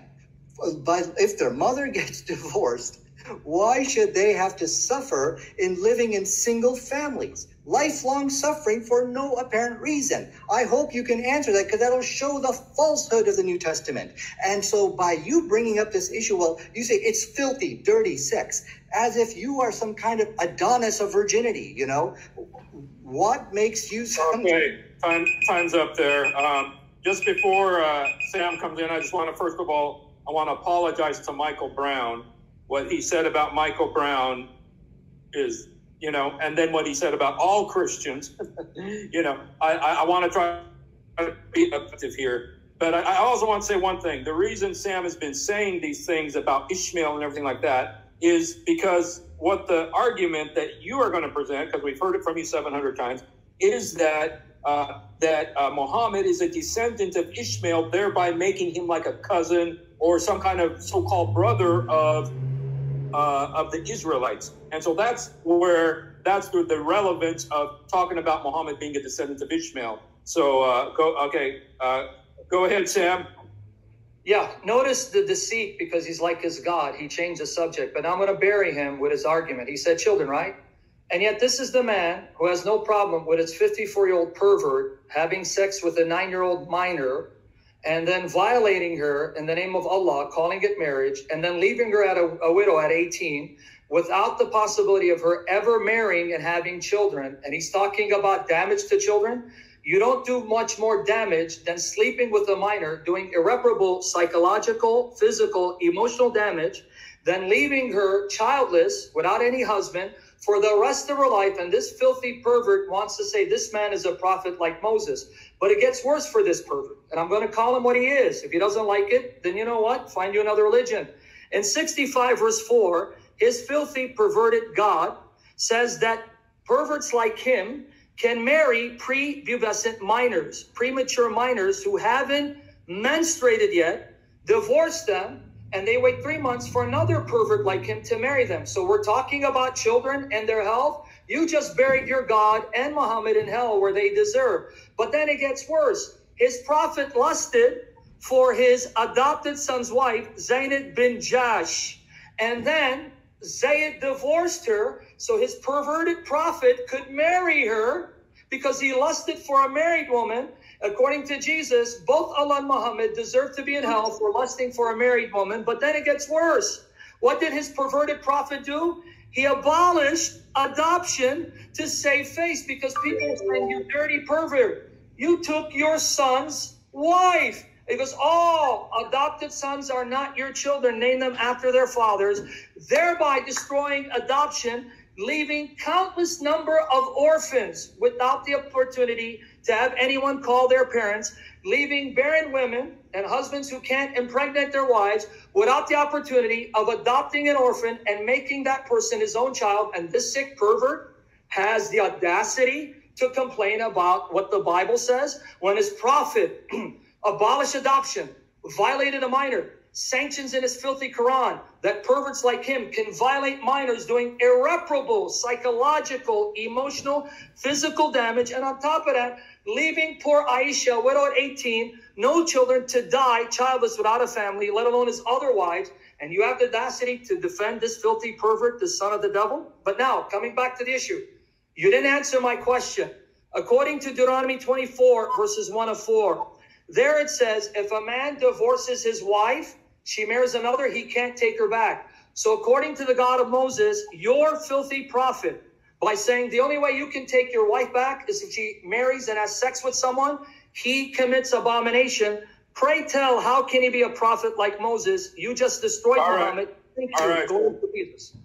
But if their mother gets divorced, why should they have to suffer in living in single families? Lifelong suffering for no apparent reason. I hope you can answer that, because that'll show the falsehood of the New Testament. And so by you bringing up this issue, well, you say it's filthy, dirty sex, as if you are some kind of Adonis of virginity, What makes you... Okay, time's up there. just before Sam comes in, I just want to, first of all, I want to apologize to Michael Brown. What he said about Michael Brown is, you know, and then what he said about all Christians, you know, I want to try to be objective here. But I also want to say one thing. The reason Sam has been saying these things about Ishmael and everything like that is because what the argument that you are going to present, because we've heard it from you 700 times, is that Mohammed is a descendant of Ishmael, thereby making him like a cousin or some kind of so-called brother of the Israelites. And so that's the relevance of talking about Mohammed being a descendant of Ishmael. So go ahead, Sam. Yeah, notice the deceit, because he's like his God. He changed the subject, but I'm going to bury him with his argument. He said children, right? And yet this is the man who has no problem with his 54-year-old pervert having sex with a 9-year-old minor and then violating her in the name of Allah, calling it marriage, and then leaving her at a widow at 18 without the possibility of her ever marrying and having children. And he's talking about damage to children. You don't do much more damage than sleeping with a minor, doing irreparable psychological, physical, emotional damage, than leaving her childless without any husband for the rest of her life. And this filthy pervert wants to say this man is a prophet like Moses. But it gets worse for this pervert. And I'm going to call him what he is. If he doesn't like it, then you know what? Find you another religion. In 65 verse 4, his filthy perverted God says that perverts like him can marry prepubescent minors, premature minors who haven't menstruated yet, divorce them, and they wait 3 months for another pervert like him to marry them. So we're talking about children and their health. You just buried your God and Muhammad in hell where they deserve. But then it gets worse. His prophet lusted for his adopted son's wife, Zaynab bin Jash. And then Zayd divorced her so his perverted prophet could marry her because he lusted for a married woman. According to Jesus, both Allah and Muhammad deserve to be in hell for lusting for a married woman. But then it gets worse. What did his perverted prophet do? He abolished adoption to save face, because people are saying, you dirty pervert, you took your son's wife. He goes, oh, adopted sons are not your children. Name them after their fathers, thereby destroying adoption, leaving countless number of orphans without the opportunity to have anyone call their parents, leaving barren women and husbands who can't impregnate their wives without the opportunity of adopting an orphan and making that person his own child. And this sick pervert has the audacity to complain about what the Bible says when his prophet abolished adoption, violated a minor, sanctions in his filthy Quran that perverts like him can violate minors, doing irreparable psychological, emotional, physical damage. And on top of that, leaving poor Aisha, widow at 18, no children, to die childless without a family, let alone his other wives. And you have the audacity to defend this filthy pervert, the son of the devil? But now, coming back to the issue, you didn't answer my question. According to Deuteronomy 24, verses 1-4, there it says, if a man divorces his wife, she marries another, he can't take her back. So according to the God of Moses, your filthy prophet, by saying the only way you can take your wife back is if she marries and has sex with someone, he commits abomination. Pray tell, how can he be a prophet like Moses? You just destroyed Muhammad. All right. Glory to Jesus.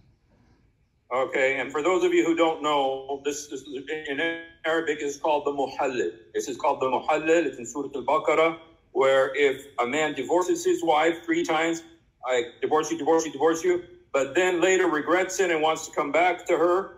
Okay, and for those of you who don't know, this in Arabic is called the muhallil. This is called the muhallil. It's in Surah Al-Baqarah, where if a man divorces his wife 3 times, I divorce you, but then later regrets it and wants to come back to her,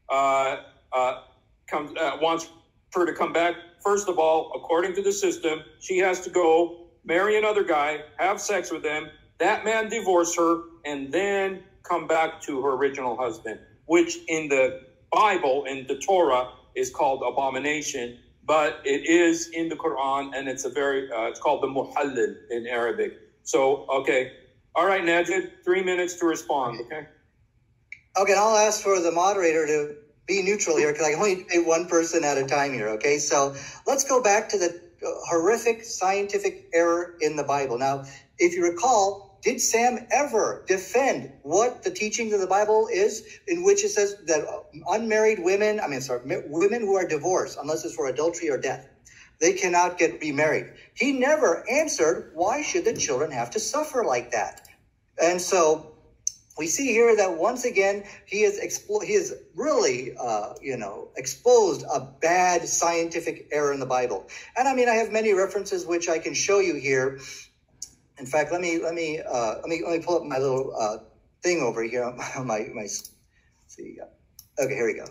wants her to come back. First of all, according to the system, she has to go marry another guy, have sex with him, that man divorce her, and then come back to her original husband, which in the Bible, in the Torah, is called abomination, but it is in the Quran, and it's it's called the muhallil in Arabic. So, okay. All right, Nadir, 3 minutes to respond, okay? Okay, I'll ask for the moderator to be neutral here, because I can only take one person at a time here, okay? So let's go back to the horrific scientific error in the Bible. Now, if you recall, did Sam ever defend what the teachings of the Bible is, in which it says that unmarried women, women who are divorced, unless it's for adultery or death, they cannot get remarried. He never answered, why should the children have to suffer like that? And so we see here that once again, he has really, exposed a bad scientific error in the Bible. And I mean, I have many references which I can show you here. In fact, let me pull up my little thing over here. See, okay, here we go.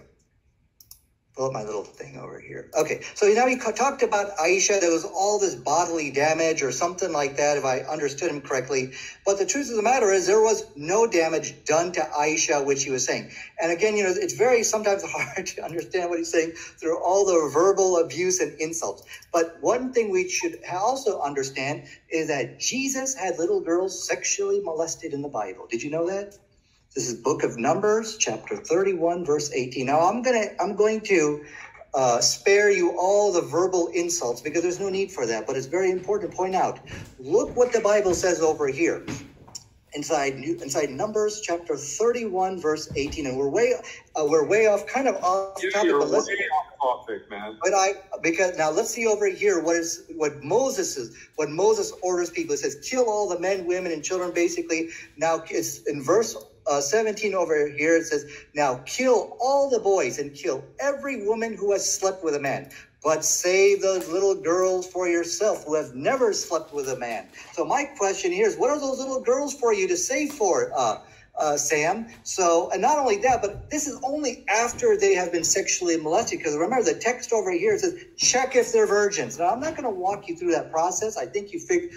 Pull up my little thing over here. Okay, so now he talked about Aisha. There was all this bodily damage or something like that, if I understood him correctly. But the truth of the matter is there was no damage done to Aisha, which he was saying. And again, it's very sometimes hard to understand what he's saying through all the verbal abuse and insults. But one thing we should also understand is that Jesus had little girls sexually molested in the Bible. Did you know that? This is Book of Numbers, chapter 31, verse 18. Now, I'm going to spare you all the verbal insults because there's no need for that. But it's very important to point out. Look what the Bible says over here, inside Numbers, chapter 31, verse 18. And we're way off, kind of off topic. You're way off topic, man. Because now let's see over here what Moses orders people. It says, kill all the men, women, and children. Basically, now it's in verse 17 over here, it says, now kill all the boys and kill every woman who has slept with a man, but save those little girls for yourself who have never slept with a man. So my question here is, what are those little girls for you to save for, Sam? So, and not only that, but this is only after they have been sexually molested, because remember the text over here says, check if they're virgins. Now, I'm not going to walk you through that process. I think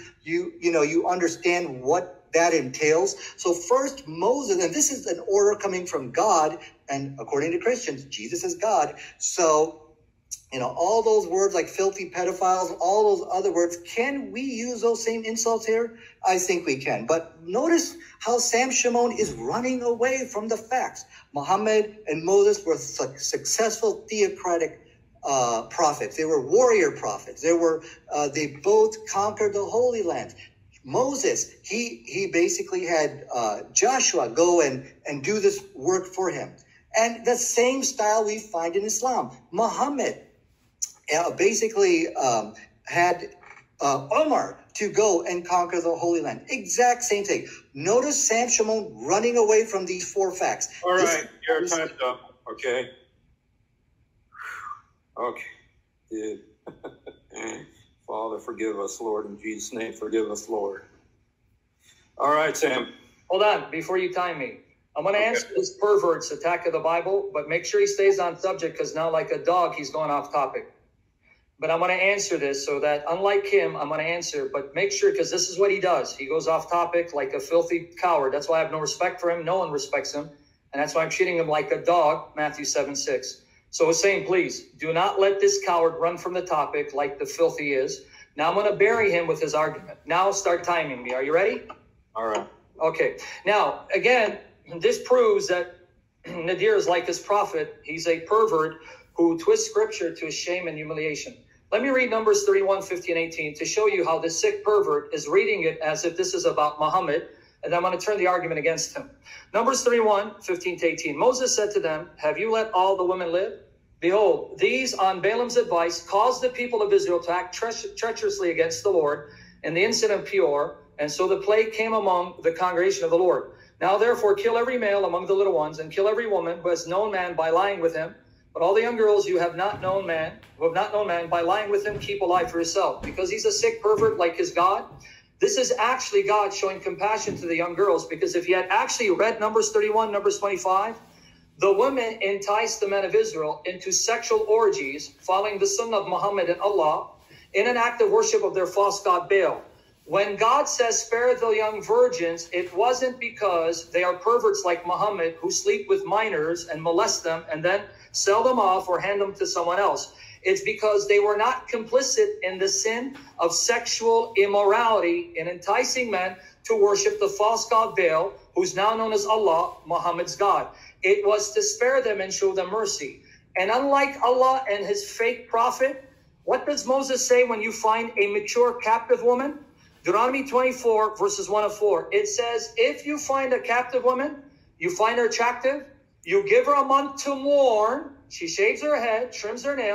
you understand what that entails. So first Moses, and this is an order coming from God, and according to Christians, Jesus is God. So, all those words like filthy pedophiles, all those other words, can we use those same insults here? I think we can. But notice how Sam Shamoun is running away from the facts. Mohammed and Moses were successful theocratic prophets. They were warrior prophets. They both conquered the Holy Land. Moses, he basically had Joshua go and do this work for him. And the same style we find in Islam. Muhammad basically had Omar to go and conquer the Holy Land. Exact same thing. Notice Sam Shamoun running away from these four facts. All right, your time's up. Okay. Okay. Yeah. Father, forgive us, Lord. In Jesus' name, forgive us, Lord. All right, Sam. Hold on, before you time me. I'm going to answer this pervert's attack of the Bible, but make sure he stays on subject, because now, like a dog, he's going off topic. But I'm going to answer this so that, unlike him, I'm going to answer, but make sure, because this is what he does. He goes off topic like a filthy coward. That's why I have no respect for him. No one respects him. And that's why I'm treating him like a dog, Matthew 7:6. So Husein, please, do not let this coward run from the topic like the filthy is. Now I'm going to bury him with his argument. Now start timing me. Are you ready? All right. Okay. Now, again, this proves that Nadir is like his prophet. He's a pervert who twists scripture to his shame and humiliation. Let me read Numbers 31, 15, 18 to show you how this sick pervert is reading it as if this is about Muhammad. And I'm going to turn the argument against him. Numbers 31, 15 to 18. Moses said to them, have you let all the women live? Behold, these, on Balaam's advice, caused the people of Israel to act treacherously against the Lord in the incident of Peor. And so the plague came among the congregation of the Lord. Now, therefore, kill every male among the little ones, and kill every woman who has known man by lying with him. But all the young girls who have not known man, by lying with him, keep alive for yourself. Because he's a sick pervert like his God. This is actually God showing compassion to the young girls, because if you had actually read Numbers 31, Numbers 25, the women enticed the men of Israel into sexual orgies, following the sunnah of Muhammad and Allah, in an act of worship of their false god Baal. When God says spare the young virgins, it wasn't because they are perverts like Muhammad who sleep with minors and molest them and then sell them off or hand them to someone else. It's because they were not complicit in the sin of sexual immorality in enticing men to worship the false god Baal, who's now known as Allah, Muhammad's God. It was to spare them and show them mercy. And unlike Allah and his fake prophet, what does Moses say when you find a mature captive woman? Deuteronomy 24, verses 1 and 4. It says, if you find a captive woman, you find her attractive, you give her a month to mourn. She shaves her head, trims her nails,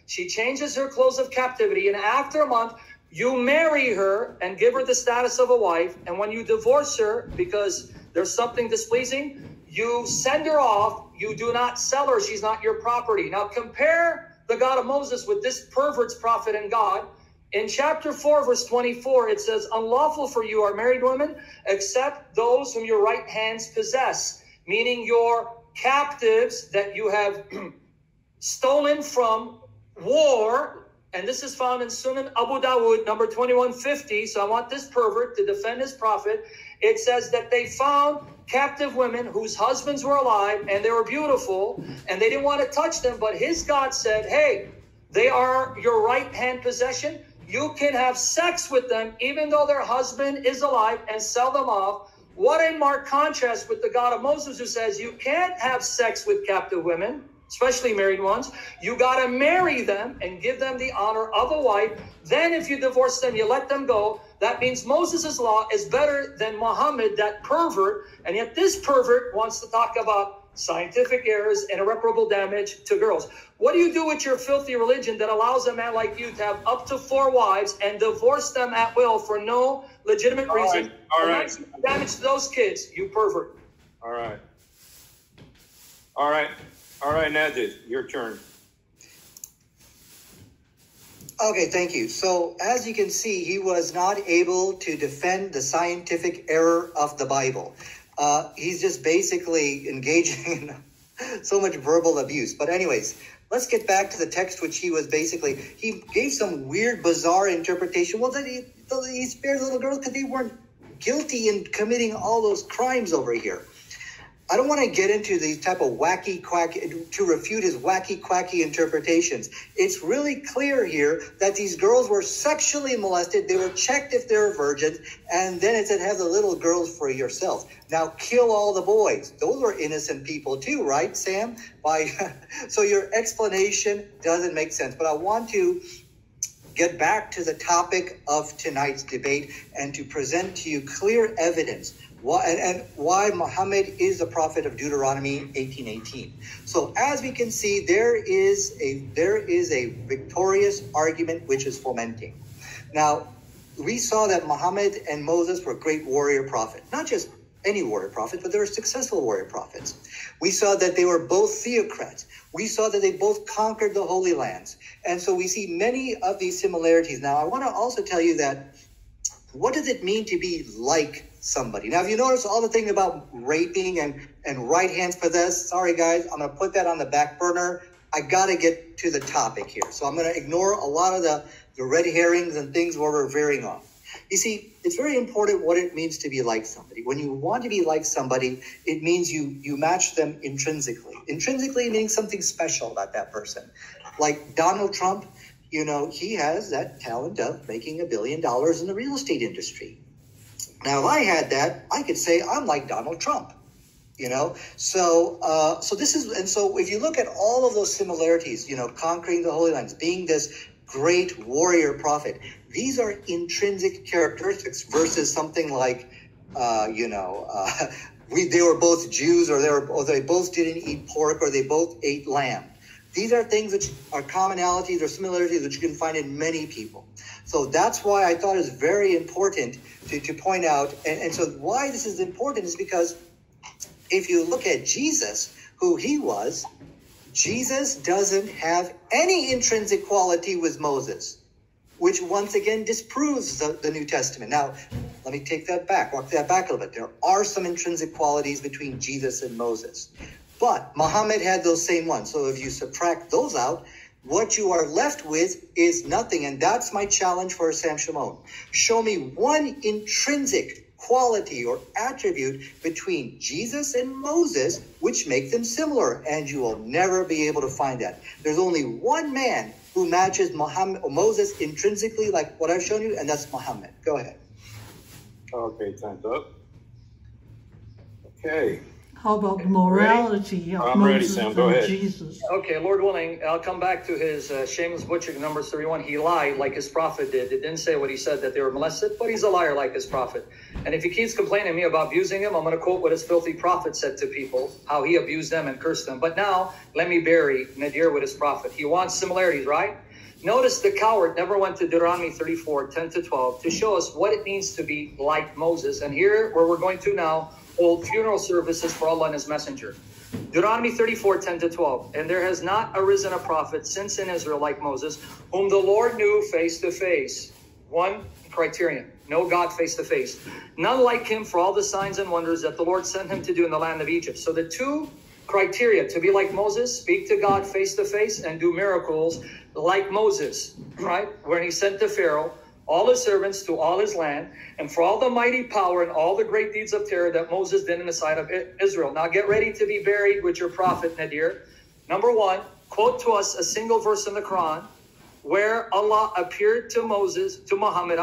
She changes her clothes of captivity, and after a month, you marry her and give her the status of a wife. And when you divorce her because there's something displeasing, you send her off. You do not sell her. She's not your property. Now compare the God of Moses with this pervert's prophet and God. In chapter 4, verse 24, it says, unlawful for you are married women, except those whom your right hands possess, meaning your captives that you have stolen from war. And this is found in Sunan Abu Dawud, number 2150. So I want this pervert to defend his prophet. It says that they found captive women whose husbands were alive and they were beautiful and they didn't want to touch them. But his God said, hey, they are your right hand possession. You can have sex with them even though their husband is alive and sell them off. What in marked contrast with the God of Moses, who says you can't have sex with captive women, especially married ones. You got to marry them and give them the honor of a wife. Then if you divorce them, you let them go. That means Moses' law is better than Mohammed, that pervert. And yet this pervert wants to talk about scientific errors and irreparable damage to girls. What do you do with your filthy religion that allows a man like you to have up to 4 wives and divorce them at will for no legitimate reason? All right. Damage to those kids, you pervert. All right. All right. All right, Nadir, your turn. Okay, thank you. So as you can see, he was not able to defend the scientific error of the Bible. He's just basically engaging in so much verbal abuse. But anyways, let's get back to the text, which he gave some weird, bizarre interpretation. Well, then he spared little girls because they weren't guilty in committing all those crimes over here. I don't want to get into these type of wacky quack to refute his wacky quacky interpretations. It's really clear here that these girls were sexually molested. They were checked if they were virgins, and then it said have the little girls for yourself. Now kill all the boys. Those were innocent people too, right, Sam? So your explanation doesn't make sense. But I want to get back to the topic of tonight's debate and to present to you clear evidence why Muhammad is the prophet of Deuteronomy 18:18. So as we can see, there is a victorious argument which is fomenting. Now, we saw that Muhammad and Moses were great warrior prophets, not just any warrior prophet, but they were successful warrior prophets. We saw that they were both theocrats. We saw that they both conquered the Holy Lands. And so we see many of these similarities. Now, I want to also tell you that what does it mean to be like somebody? Now, if you notice all the thing about raping and right hands possessed, sorry guys, I'm going to put that on the back burner. I got to get to the topic here. So I'm going to ignore a lot of the red herrings and things where we're veering off. You see, it's very important what it means to be like somebody. When you want to be like somebody, it means you match them intrinsically. Intrinsically meaning something special about that person. Like Donald Trump, you know, he has that talent of making $1 billion in the real estate industry. Now, if I had that, I could say I'm like Donald Trump, you know. So if you look at all of those similarities, you know, conquering the Holy Lands, being this great warrior prophet, these are intrinsic characteristics versus something like, they were both Jews, or they both didn't eat pork, or they both ate lamb. These are things which are commonalities or similarities which you can find in many people. So that's why I thought it was very important to point out. And so why this is important is because if you look at Jesus, who he was, Jesus doesn't have any intrinsic quality with Moses, which once again disproves the New Testament. Now, let me take that back, walk that back a little bit. There are some intrinsic qualities between Jesus and Moses. But Muhammad had those same ones. So if you subtract those out, what you are left with is nothing. And that's my challenge for Sam Shamoun. Show me one intrinsic quality or attribute between Jesus and Moses which make them similar. And you will never be able to find that. There's only one man who matches Moses intrinsically like what I've shown you, and that's Muhammad. Go ahead. Okay, time's up. Okay. How about the morality of I'm Moses ready, Sam. Go and ahead. Jesus? Okay, Lord willing, I'll come back to his shameless butchering, Numbers 31. He lied like his prophet did. It didn't say what he said, that they were molested, but he's a liar like his prophet. And if he keeps complaining to me about abusing him, I'm going to quote what his filthy prophet said to people, how he abused them and cursed them. But now, let me bury Nadir with his prophet. He wants similarities, right? Notice the coward never went to Deuteronomy 34, 10 to 12, to show us what it means to be like Moses. And here, where we're going to now, hold funeral services for Allah and his messenger. Deuteronomy 34, 10 to 12. And there has not arisen a prophet since in Israel like Moses, whom the Lord knew face to face. One criterion, know God face to face. None like him for all the signs and wonders that the Lord sent him to do in the land of Egypt. So the two criteria to be like Moses, speak to God face to face and do miracles like Moses, right? When he sent to Pharaoh all his servants to all his land, and for all the mighty power and all the great deeds of terror that Moses did in the sight of Israel. Now get ready to be buried with your prophet, Nadir. Number one, quote to us a single verse in the Quran where Allah appeared to Muhammad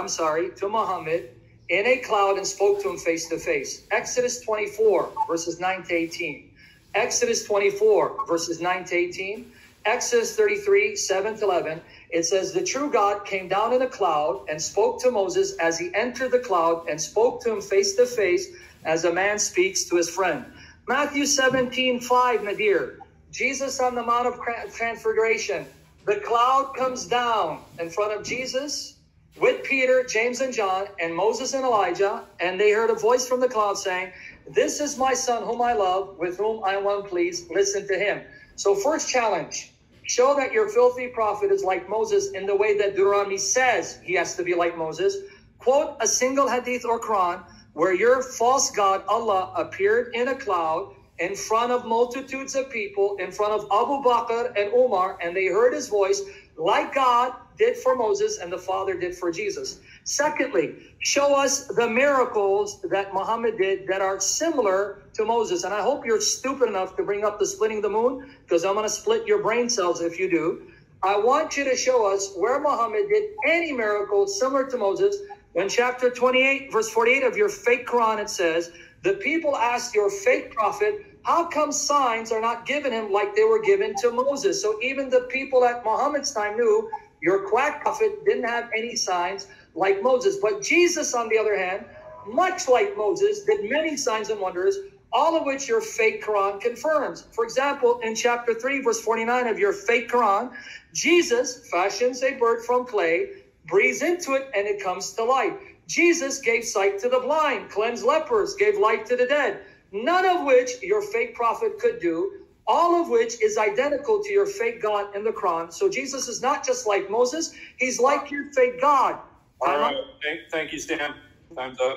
in a cloud and spoke to him face to face. Exodus 24, verses 9 to 18. Exodus 24, verses 9 to 18. Exodus 33, 7 to 11. It says, the true God came down in a cloud and spoke to Moses as he entered the cloud and spoke to him face to face as a man speaks to his friend. Matthew 17, 5, Nadir. Jesus on the Mount of Transfiguration. The cloud comes down in front of Jesus with Peter, James, and John, and Moses and Elijah, and they heard a voice from the cloud saying, this is my son whom I love, with whom I am well pleased. Listen to him. So first challenge. Show that your filthy prophet is like Moses in the way that Deuteronomy says he has to be like Moses. Quote a single hadith or Quran where your false god Allah appeared in a cloud in front of multitudes of people, in front of Abu Bakr and Umar, and they heard his voice like God did for Moses and the Father did for Jesus. Secondly, show us the miracles that Muhammad did that are similar to Moses. And I hope you're stupid enough to bring up the splitting the moon, because I'm going to split your brain cells if you do. I want you to show us where Muhammad did any miracle similar to Moses. In chapter 28, verse 48 of your fake Quran, it says, the people asked your fake prophet, how come signs are not given him like they were given to Moses? So even the people at Muhammad's time knew your quack prophet didn't have any signs like Moses. But Jesus, on the other hand, much like Moses, did many signs and wonders, all of which your fake Quran confirms. For example, in chapter 3, verse 49 of your fake Quran, Jesus fashions a bird from clay, breathes into it, and it comes to life. Jesus gave sight to the blind, cleansed lepers, gave life to the dead. None of which your fake prophet could do, all of which is identical to your fake God in the Quran. So Jesus is not just like Moses, he's like your fake God. All right. Thank you, Stan. Time's up.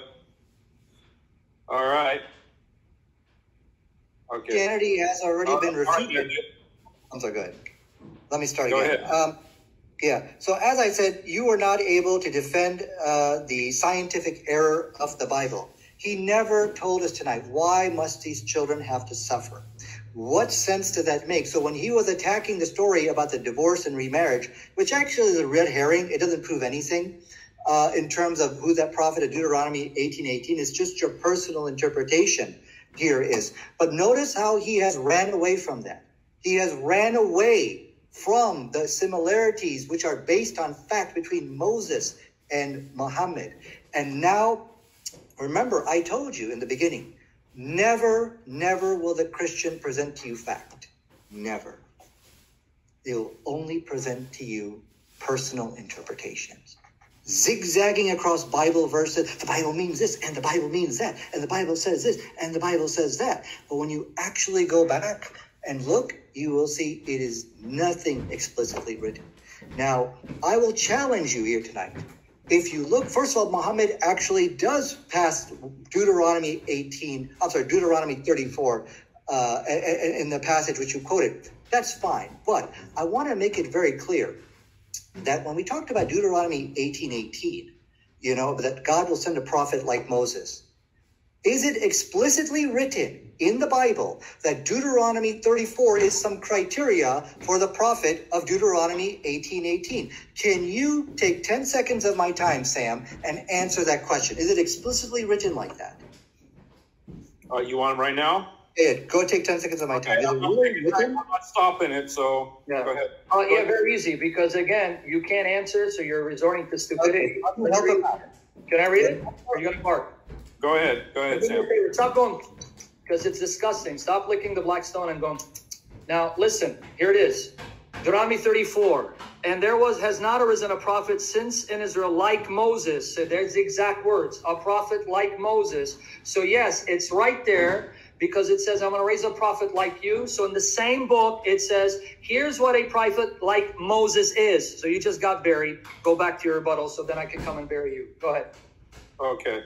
All right. Okay. Christianity has already been refuted. I'm sorry, go ahead. Let me start again. Go ahead. Yeah. So as I said, you were not able to defend the scientific error of the Bible. He never told us tonight, why must these children have to suffer? What sense does that make? So when he was attacking the story about the divorce and remarriage, which actually is a red herring, it doesn't prove anything in terms of who that prophet of Deuteronomy 18:18 is. Just your personal interpretation here is. But notice how he has ran away from that. He has ran away from the similarities which are based on fact between Moses and Muhammad. And now, remember, I told you in the beginning, never, never will the Christian present to you fact. Never. They will only present to you personal interpretations. Zigzagging across Bible verses, the Bible means this, and the Bible means that, and the Bible says this, and the Bible says that. But when you actually go back and look, you will see it is nothing explicitly written. Now, I will challenge you here tonight. If you look, first of all, Muhammad actually does pass Deuteronomy 34 in the passage which you quoted. That's fine. But I want to make it very clear that when we talked about Deuteronomy 18:18, that God will send a prophet like Moses, is it explicitly written in the Bible that Deuteronomy 34 is some criteria for the prophet of Deuteronomy 18:18? Can you take 10 seconds of my time, Sam, and answer that question? Is it explicitly written like that? You want him right now? Yeah, go take 10 seconds of my time. I'm not stopping it, so yeah. Go ahead. Yeah, very easy, because again, you can't answer, so you're resorting to stupidity. Okay. Can I read it? Or are you going to bark? Go ahead, Sam. Stop going, because it's disgusting. Stop licking the black stone and going. Now, listen, here it is. Deuteronomy 34. And there has not arisen a prophet since in Israel like Moses. So there's the exact words. A prophet like Moses. So yes, it's right there, because it says, I'm going to raise a prophet like you. So in the same book, it says, here's what a prophet like Moses is. So you just got buried. Go back to your rebuttal, so then I can come and bury you. Go ahead. Okay.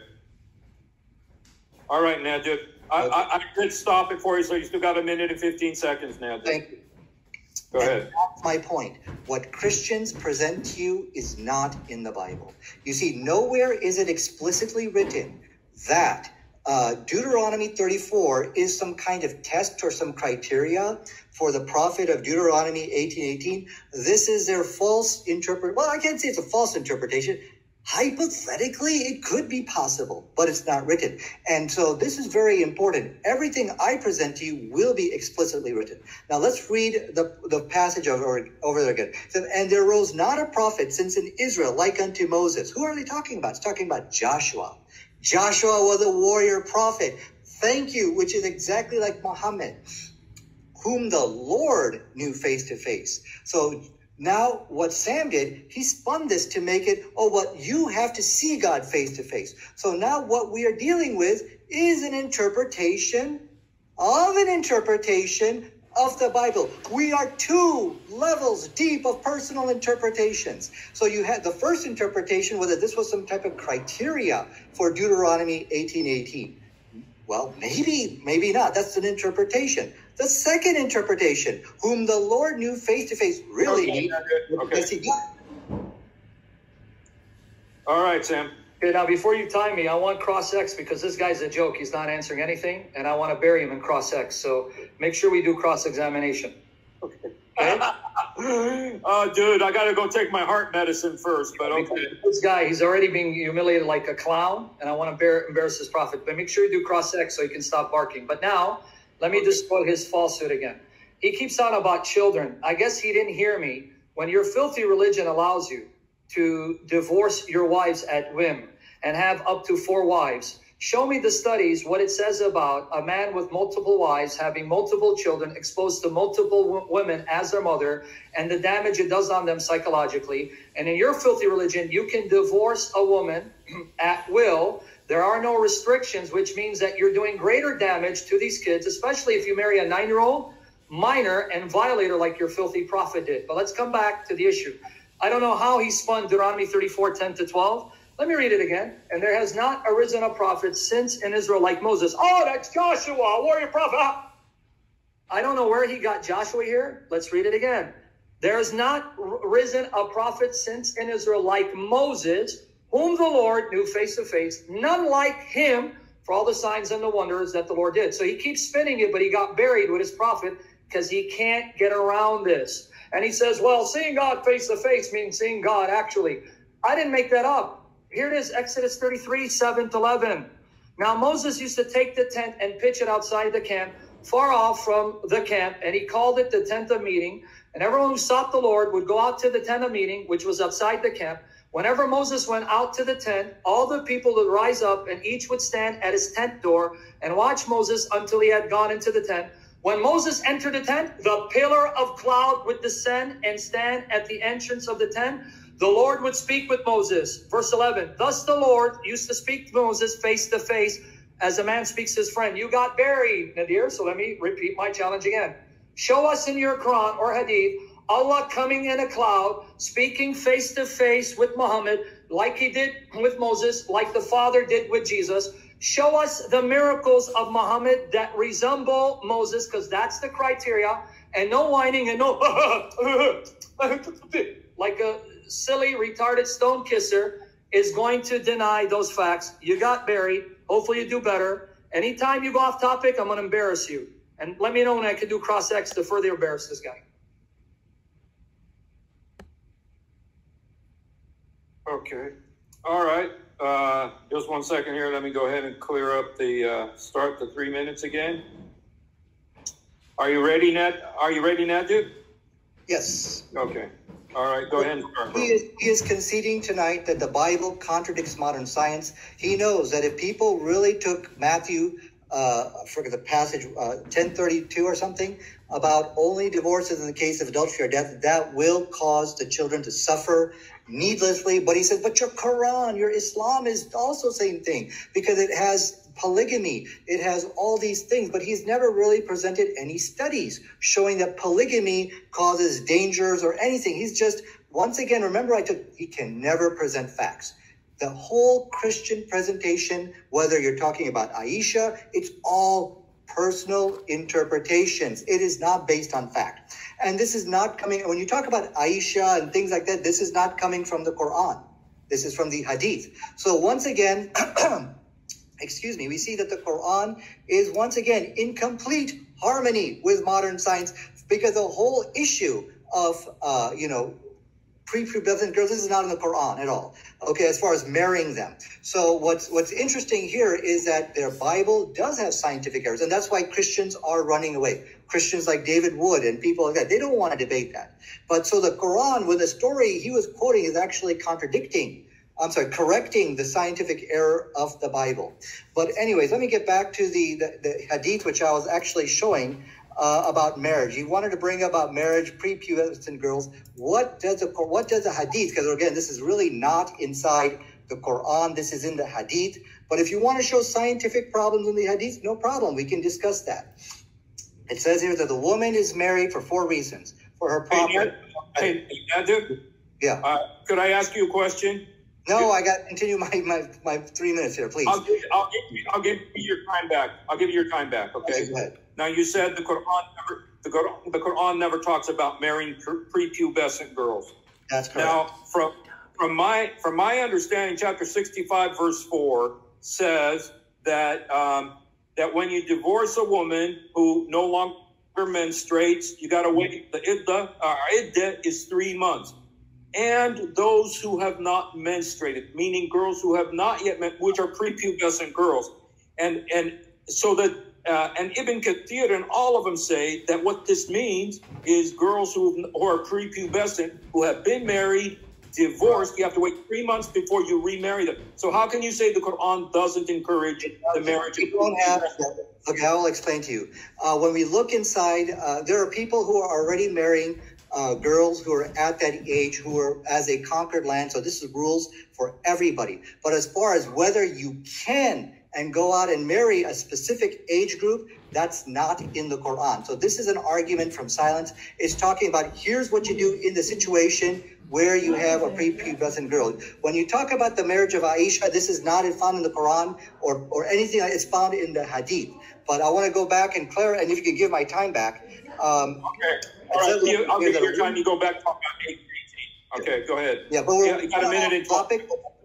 All right, Nadir. I did stop it for you, so you still got a minute and 15 seconds, Nadir. Thank you. Go ahead. That's my point. What Christians present to you is not in the Bible. You see, nowhere is it explicitly written that Deuteronomy 34 is some kind of test or some criteria for the prophet of Deuteronomy 18:18. This is their false interpretation. Well, I can't say it's a false interpretation. Hypothetically, it could be possible, but it's not written. And so this is very important. Everything I present to you will be explicitly written. Now let's read the passage over there again. It says, and there arose not a prophet since in Israel like unto Moses. Who are they talking about? It's talking about Joshua. Joshua was a warrior prophet. Thank you, which is exactly like Mohammed, whom the Lord knew face to face. So now what Sam did, he spun this to make it, what you have to see God face to face. So now what we are dealing with is an interpretation of the Bible. We are 2 levels deep of personal interpretations. So you had the first interpretation, whether this was some type of criteria for Deuteronomy 18:18. Well, maybe not. That's an interpretation. The second interpretation, whom the Lord knew face to face, really. Okay. All right, Sam. Okay, now before you time me, I want cross-X, because this guy's a joke. He's not answering anything, and I want to bury him in cross-X. So make sure we do cross-examination. Okay. Oh, dude, I got to go take my heart medicine first, but okay. This guy, he's already being humiliated like a clown, and I want to embarrass his prophet. But make sure you do cross-X so he can stop barking. But now, let me destroy his falsehood again. He keeps on about children. I guess he didn't hear me. When your filthy religion allows you to divorce your wives at whim and have up to 4 wives, show me the studies, what it says about a man with multiple wives having multiple children exposed to multiple women as their mother, and the damage it does on them psychologically. And in your filthy religion, you can divorce a woman at will. There are no restrictions, which means that you're doing greater damage to these kids, especially if you marry a 9-year-old minor and violator like your filthy prophet did. But let's come back to the issue. I don't know how he spun Deuteronomy 34:10-12. Let me read it again. And there has not arisen a prophet since in Israel like Moses. Oh, that's Joshua, warrior prophet. I don't know where he got Joshua here. Let's read it again. There has not risen a prophet since in Israel like Moses, whom the Lord knew face to face, none like him for all the signs and the wonders that the Lord did. So he keeps spinning it, but he got buried with his prophet because he can't get around this. And he says, well, seeing God face to face means seeing God actually. I didn't make that up. Here it is, Exodus 33:7-11. Now Moses used to take the tent and pitch it outside the camp, far off from the camp, and he called it the tent of meeting. And everyone who sought the Lord would go out to the tent of meeting, which was outside the camp. Whenever Moses went out to the tent, all the people would rise up, and each would stand at his tent door and watch Moses until he had gone into the tent. When Moses entered the tent, the pillar of cloud would descend and stand at the entrance of the tent. The Lord would speak with Moses. Verse 11, thus the Lord used to speak to Moses face to face as a man speaks to his friend. You got buried, Nadir, so let me repeat my challenge again. Show us in your Quran or Hadith Allah coming in a cloud, speaking face to face with Muhammad, like he did with Moses, like the Father did with Jesus. Show us the miracles of Muhammad that resemble Moses, because that's the criteria, and no whining and no like a silly, retarded stone kisser is going to deny those facts. You got buried. Hopefully you do better. Anytime you go off topic, I'm going to embarrass you. And let me know when I can do cross-X to further embarrass this guy. Okay. All right. Just 1 second here. Let me go ahead and clear up the start the 3 minutes again. Are you ready, Ned? Are you ready, Nadir? Yes. Okay. All right, go ahead. He is conceding tonight that the Bible contradicts modern science. He knows that if people really took Matthew, I forget the passage, 10:32 or something, about only divorces in the case of adultery or death, that will cause the children to suffer needlessly. But he says, but your Quran, your Islam is also same thing, because it has polygamy, it has all these things, but he's never really presented any studies showing that polygamy causes dangers or anything. He's just, once again, remember he can never present facts. The whole Christian presentation, whether you're talking about Aisha, it's all personal interpretations. It is not based on fact. And this is not coming, when you talk about Aisha and things like that, this is not coming from the Quran. This is from the Hadith. So once again, excuse me, we see that the Quran is once again in complete harmony with modern science, because the whole issue of, prepubescent girls, this is not in the Quran at all. Okay, as far as marrying them. So what's interesting here is that their Bible does have scientific errors, and that's why Christians are running away. Christians like David Wood and people like that, they don't want to debate that. But so the Quran, with the story he was quoting, is actually correcting the scientific error of the Bible. But anyways, let me get back to the hadith, which I was actually showing about marriage. He wanted to bring about marriage, prepubescent girls. What does the hadith, because again, this is really not inside the Quran, this is in the hadith. But if you want to show scientific problems in the hadith, no problem, we can discuss that. It says here that the woman is married for 4 reasons. For her property. Hey, Nadir? Yeah. Could I ask you a question? No, I got to continue my 3 minutes here, please. I'll give you your time back. I'll give you your time back. Okay. Go ahead. Now you said the Quran never talks about marrying prepubescent girls. That's correct. Now, from my understanding, chapter 65, verse 4 says that that when you divorce a woman who no longer menstruates, you got to wait. The iddah is 3 months. And those who have not menstruated, meaning girls who have not yet which are prepubescent girls, and so that and Ibn Kathir and all of them say that what this means is girls who are prepubescent who have been married, divorced. You have to wait 3 months before you remarry them. So how can you say the Quran doesn't encourage the marriage? Okay, I will explain to you. When we look inside, there are people who are already marrying girls who are at that age, who are as a conquered land. So this is rules for everybody. But as far as whether you can and go out and marry a specific age group, that's not in the Quran. So this is an argument from silence. It's talking about here's what you do in the situation where you have a prepubescent girl. When you talk about the marriage of Aisha, this is not found in the Quran or anything. It's found in the Hadith. But I want to go back and clarify, and if you can give my time back. Okay. All right. I'll give you your time. You go back to talk about 8:18. Okay, go ahead. Yeah, but you got a minute and topic.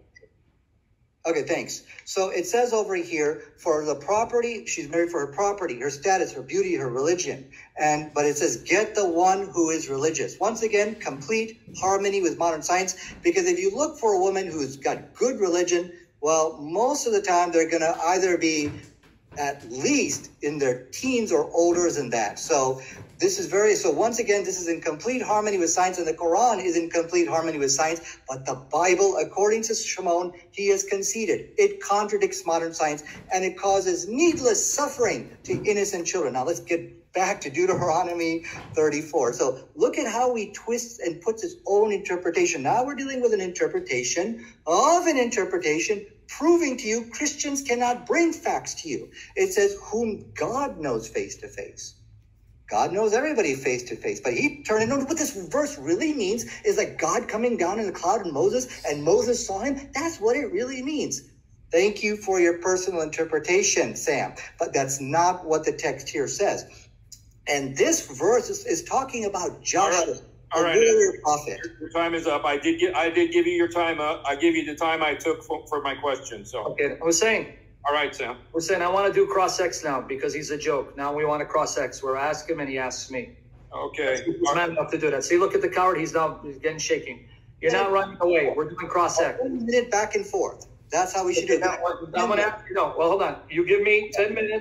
Okay, thanks. So it says over here, for the property, she's married for her property, her status, her beauty, her religion. But it says, get the one who is religious. Once again, complete harmony with modern science. Because if you look for a woman who's got good religion, well, most of the time they're going to either be at least in their teens or older than that. So once again, this is in complete harmony with science, and the Quran is in complete harmony with science. But the Bible, according to Shamoun, he has conceded. It contradicts modern science, and it causes needless suffering to innocent children. Now let's get back to Deuteronomy 34. So look at how he twists and puts his own interpretation. Now we're dealing with an interpretation of an interpretation, proving to you Christians cannot bring facts to you. It says, whom God knows face to face. God knows everybody face to face, but he turned it on. What this verse really means is like God coming down in the cloud and Moses saw him. That's what it really means. Thank you for your personal interpretation, Sam, but that's not what the text here says. And this verse is talking about Joshua. All right. Prophet. Your time is up. I did give you your time up. I give you the time I took for my question. So okay, Husein. All right, Sam. Husein, I want to do cross-X now because he's a joke. Now we want to cross-X. We're asking him and he asks me. Okay. He's man enough to do that. See, look at the coward. He's getting shaking. You're not running away. We're doing cross-X. 1 minute back and forth. That's how we should do it. I'm going to ask you. No, well, hold on. You give me 10 minutes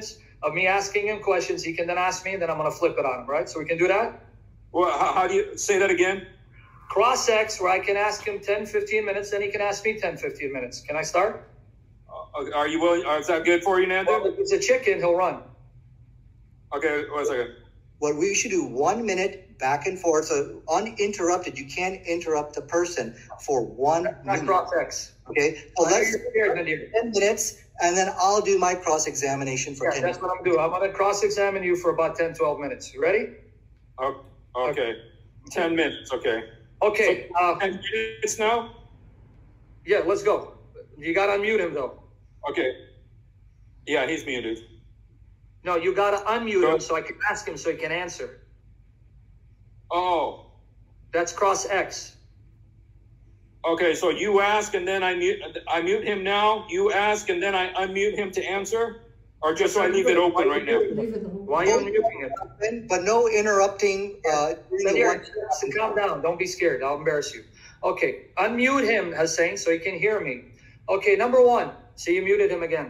of me asking him questions. He can then ask me, and then I'm going to flip it on him, right? So we can do that? Well, how do you say that again? Cross-X, where I can ask him 10, 15 minutes, then he can ask me 10, 15 minutes. Can I start? Are you willing? Is that good for you, Nadir? Well, if it's a chicken, he'll run. Okay, 1 second. What we should do, 1 minute back and forth, so uninterrupted. You can't interrupt the person for 1 minute. Not cross-X. Okay, so let's 10 minutes, and then I'll do my cross-examination for 10 minutes. That's what I'm doing. I'm going to cross-examine you for about 10, 12 minutes. You ready? Okay. 10 minutes, okay. Okay. So 10 minutes now? Yeah, let's go. You got to unmute him, though. Okay. Yeah, he's muted. No, you got to unmute him so I can ask him so he can answer. Oh. That's cross-X. Okay, so you ask and then I mute him now. You ask and then I unmute him to answer? Or just so I leave it open right now? Why are you unmuting it? But no interrupting. Calm down. Don't be scared. I'll embarrass you. Okay, unmute him, Husein, so he can hear me. Okay, number one. So you muted him again.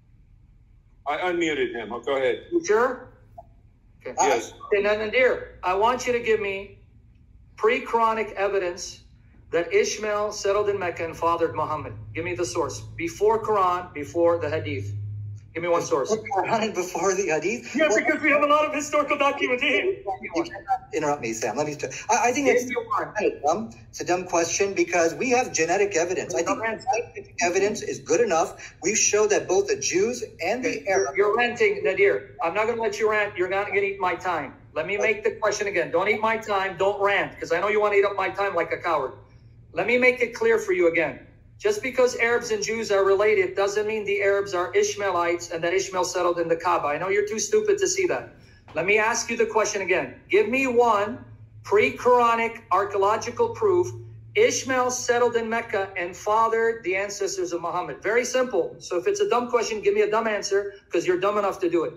I unmuted him. Go ahead. You sure? Okay. Yes. Okay, now, Nadir, I want you to give me pre-Quranic evidence that Ishmael settled in Mecca and fathered Muhammad. Give me the source. Before Quran, before the Hadith. Give me one source. Before the Hadith? Yeah, because we have a lot of historical documentation. You cannot interrupt me, Sam. Let me. I think it's dumb. It's a dumb question because we have genetic evidence. I think genetic evidence is good enough. We've showed that both the Jews and the Arabs. You're ranting, Nadir. I'm not going to let you rant. You're not going to eat my time. Let me make the question again. Don't eat my time. Don't rant, because I know you want to eat up my time like a coward. Let me make it clear for you again. Just because Arabs and Jews are related doesn't mean the Arabs are Ishmaelites and that Ishmael settled in the Kaaba. I know you're too stupid to see that. Let me ask you the question again. Give me one pre-Quranic archaeological proof Ishmael settled in Mecca and fathered the ancestors of Muhammad. Very simple. So if it's a dumb question, give me a dumb answer because you're dumb enough to do it.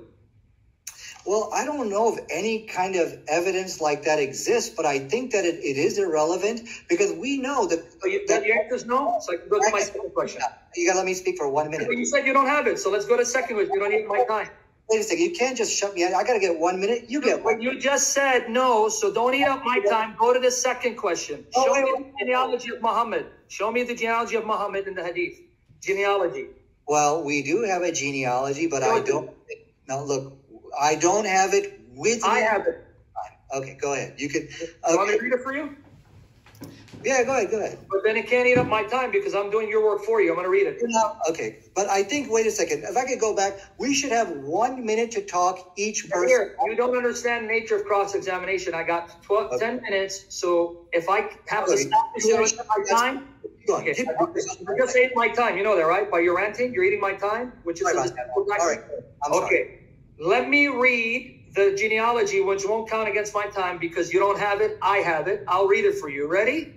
Well, I don't know if any kind of evidence like that exists, but I think that it is irrelevant because we know that... So the answer is no? So I can go to my second question. You got to let me speak for 1 minute. You said you don't have it, so let's go to the second question. You don't need my time. Wait a second. You can't just shut me out. I got to get 1 minute. You get one. You just said no, so don't eat up my time. Go to the second question. Show me the genealogy of Muhammad. Show me the genealogy of Muhammad in the Hadith. Genealogy. Well, we do have a genealogy, but I don't... Now, look... I don't have it with me. I have it. Okay, go ahead. You can. You want me to read it for you? Yeah, go ahead. But then it can't eat up my time because I'm doing your work for you. I'm going to read it. Okay, but I think, wait a second. If I could go back, we should have 1 minute to talk each person. Here, you don't understand the nature of cross-examination. I got 10 minutes, so if I have to stop my time... Okay. I just ate my time. You know that, right? By your ranting, you're eating my time, which is... All right. Okay. Let me read the genealogy, which won't count against my time because you don't have it. I have it. I'll read it for you. Ready?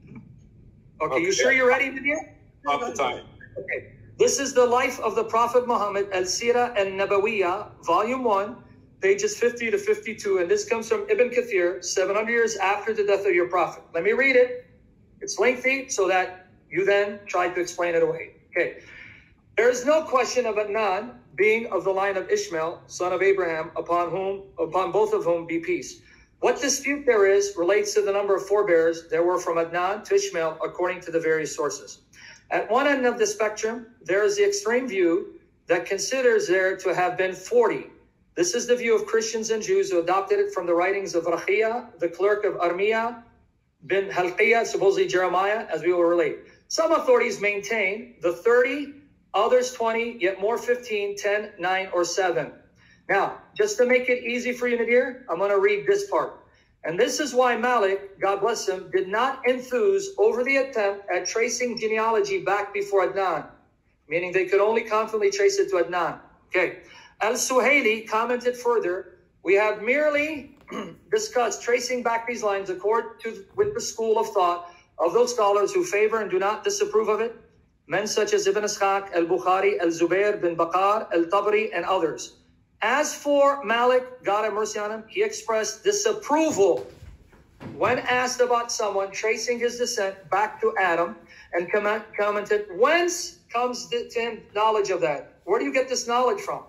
Okay. You sure you're ready, Nadir? Off the time. Okay. This is the life of the Prophet Muhammad, Al-Sirah al-Nabawiyah, Volume 1, pages 50 to 52. And this comes from Ibn Kathir, 700 years after the death of your Prophet. Let me read it. It's lengthy so that you then try to explain it away. Okay. There is no question of Adnan being of the line of Ishmael, son of Abraham, upon both of whom be peace. What dispute there is relates to the number of forebears there were from Adnan to Ishmael, according to the various sources. At one end of the spectrum, there is the extreme view that considers there to have been 40. This is the view of Christians and Jews who adopted it from the writings of Rakhiyah, the clerk of Armiyah bin Halqiyah, supposedly Jeremiah, as we will relate. Some authorities maintain the 30, others 20, yet more 15, 10, 9, or 7. Now, just to make it easy for you, Nadir, I'm going to read this part. And this is why Malik, God bless him, did not enthuse over the attempt at tracing genealogy back before Adnan, meaning they could only confidently trace it to Adnan. Okay. Al-Suhaili commented further, we have merely discussed tracing back these lines with the school of thought of those scholars who favor and do not disapprove of it, men such as Ibn Ishaq, Al-Bukhari, Al-Zubair bin Baqar, Al-Tabari, and others. As for Malik, God have mercy on him, he expressed disapproval when asked about someone tracing his descent back to Adam and commented, whence comes to him knowledge of that? Where do you get this knowledge from?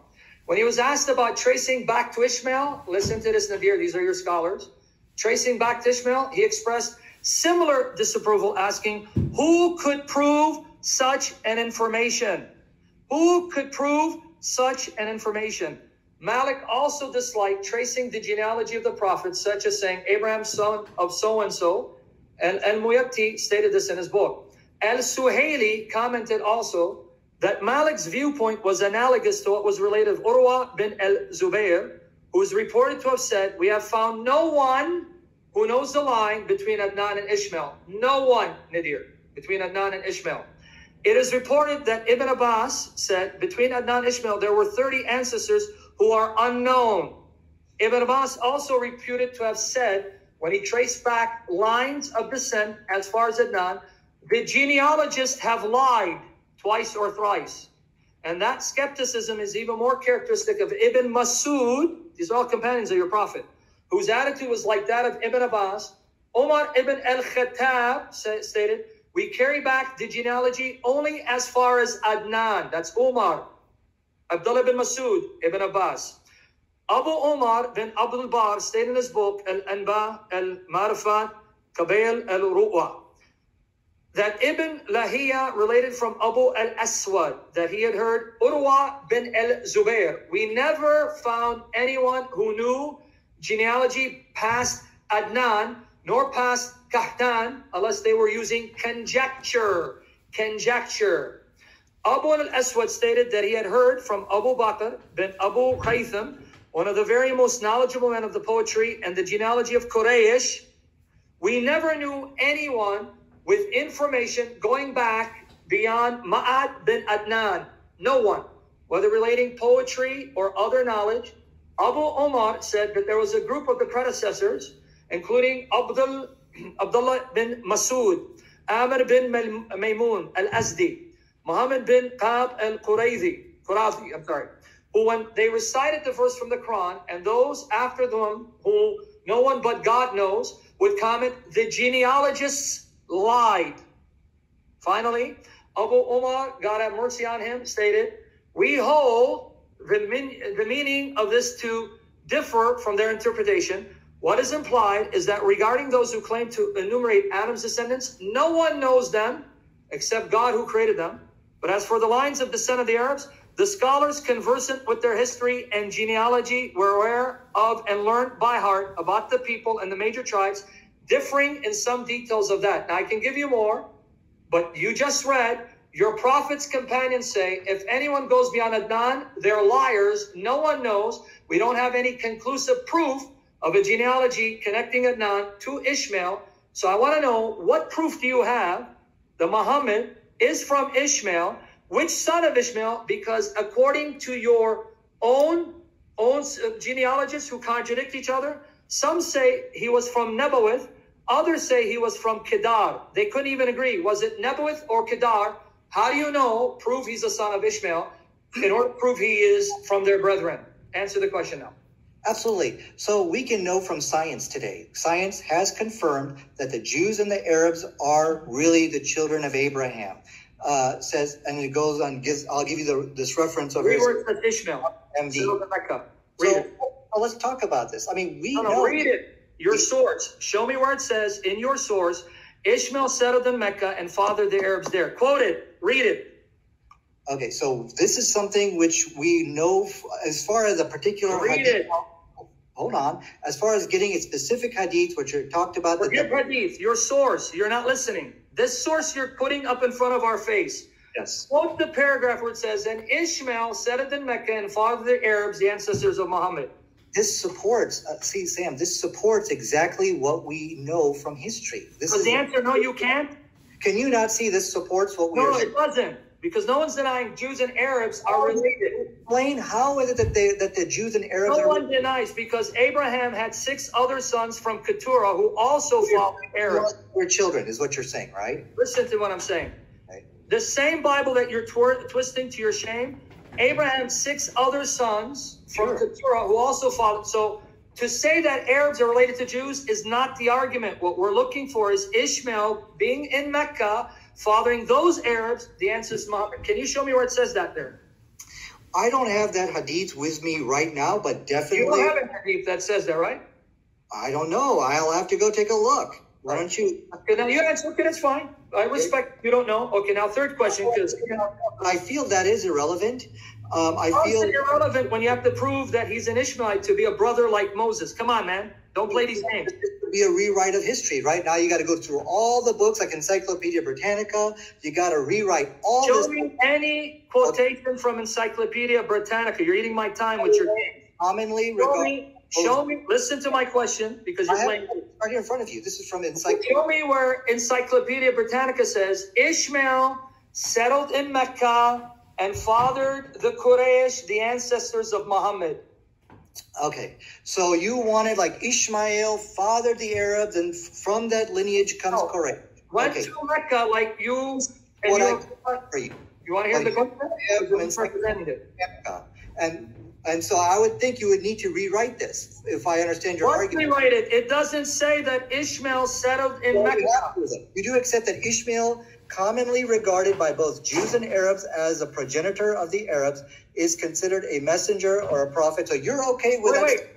When he was asked about tracing back to Ishmael, listen to this, Nadir, these are your scholars. Tracing back to Ishmael, he expressed similar disapproval, asking, who could prove such an information? Who could prove such an information? Malik also disliked tracing the genealogy of the prophets, such as saying Abraham, son of so-and-so. And Al-Muyatti stated this in his book. Al-Suhaili commented also that Malik's viewpoint was analogous to what was related of Urwa bin al-Zubayr, who is reported to have said, we have found no one who knows the line between Adnan and Ishmael. No one, Nadir, between Adnan and Ishmael. It is reported that Ibn Abbas said, between Adnan and Ishmael, there were 30 ancestors who are unknown. Ibn Abbas also reputed to have said, when he traced back lines of descent as far as Adnan, the genealogists have lied twice or thrice. And that skepticism is even more characteristic of Ibn Masud. These are all companions of your prophet, whose attitude was like that of Ibn Abbas. Umar ibn al-Khattab stated, we carry back the genealogy only as far as Adnan. That's Umar. Abdullah bin Masud, Ibn Abbas. Abu Umar bin Abdul Bar stated in his book, Al-Anba, Al-Marifat, Qabail al-Ru'wa, that Ibn Lahiya related from Abu al-Aswad that he had heard Urwa bin al-Zubair. We never found anyone who knew genealogy past Adnan nor past Kahtan unless they were using conjecture. Conjecture. Abu al-Aswad stated that he had heard from Abu Bakr bin Abu Khaytham, one of the very most knowledgeable men of the poetry and the genealogy of Quraysh. We never knew anyone with information going back beyond Ma'ad bin Adnan. No one, whether relating poetry or other knowledge. Abu Umar said that there was a group of the predecessors, including Abdullah bin Masud, Amr bin Maymun al-Azdi, Mohammed bin Qab al-Qurazi, who when they recited the verse from the Quran, and those after them who no one but God knows, would comment, the genealogists lied. Finally, Abu Umar, God have mercy on him, stated, we hold the meaning of this to differ from their interpretation. What is implied is that regarding those who claim to enumerate Adam's descendants, no one knows them except God who created them. But as for the lines of descent of the Arabs, the scholars conversant with their history and genealogy were aware of and learned by heart about the people and the major tribes, differing in some details of that. Now, I can give you more, but you just read, your prophet's companions say, if anyone goes beyond Adnan, they're liars. No one knows. We don't have any conclusive proof of a genealogy connecting Adnan to Ishmael. So I want to know, what proof do you have that Muhammad is from Ishmael? Which son of Ishmael? Because according to your own genealogists who contradict each other, some say he was from Nebaioth, others say he was from Kedar. They couldn't even agree. Was it Nebaioth or Kedar? How do you know? Prove he's a son of Ishmael in order to prove he is from their brethren. Answer the question now. Absolutely. So we can know from science today. Science has confirmed that the Jews and the Arabs are really the children of Abraham. Says, and it goes on. I'll give you this reference over here. Where it says Ishmael. MD. So let's talk about this. I mean, we know. Read it. Your source. Show me where it says in your source, Ishmael settled in Mecca and fathered the Arabs there. Quote it. Read it. Okay, so this is something which we know as far as a particular. Read it. Hold on. As far as getting a specific hadith, which are talked about. Forget hadith. Your source. You're not listening. This source you're putting up in front of our face. Yes. Quote the paragraph where it says, and Ishmael settled in Mecca and fathered the Arabs, the ancestors of Muhammad. This supports, Sam, this supports exactly what we know from history. This is the answer, no, you can't? Can you not see this supports what we are? No, it doesn't. Because no one's denying Jews and Arabs are related. Explain how is it that the Jews and Arabs are related? No one denies, because Abraham had 6 other sons from Keturah who also followed Arabs. Their children is what you're saying, right? Listen to what I'm saying. Right. The same Bible that you're twisting to your shame, Abraham's 6 other sons from Keturah who also followed. So to say that Arabs are related to Jews is not the argument. What we're looking for is Ishmael being in Mecca, fathering those Arabs. The answer is Muhammad. Can you show me where it says that there? I don't have that hadith with me right now, but definitely. You don't have a hadith that says that, right? I don't know. I'll have to go take a look. Why don't you? Okay, now you answer. Okay, that's fine. I respect you don't know. Okay, now third question, because I feel that is irrelevant. I feel it's irrelevant when you have to prove that he's an Ishmaelite to be a brother like Moses. Come on, man. Don't play these games. It would be a rewrite of history. Right now, you got to go through all the books like Encyclopedia Britannica. You got to rewrite all this. Show me any quotation from Encyclopedia Britannica. You're eating my time with your game. Commonly Show me. Listen to my question, because you're playing. Right here in front of you. This is from Encyclopedia. Show me where Encyclopedia Britannica says Ishmael settled in Mecca and fathered the Quraysh, the ancestors of Muhammad. Okay, so you wanted like Ishmael fathered the Arabs, and from that lineage comes Quraysh. Went to Mecca like you. And you want to hear the question? And so I would think you would need to rewrite this, if I understand your argument. Rewrite it. It doesn't say that Ishmael settled in Mecca. You do accept that Ishmael, commonly regarded by both Jews and Arabs as a progenitor of the Arabs, is considered a messenger or a prophet. So you're okay with that?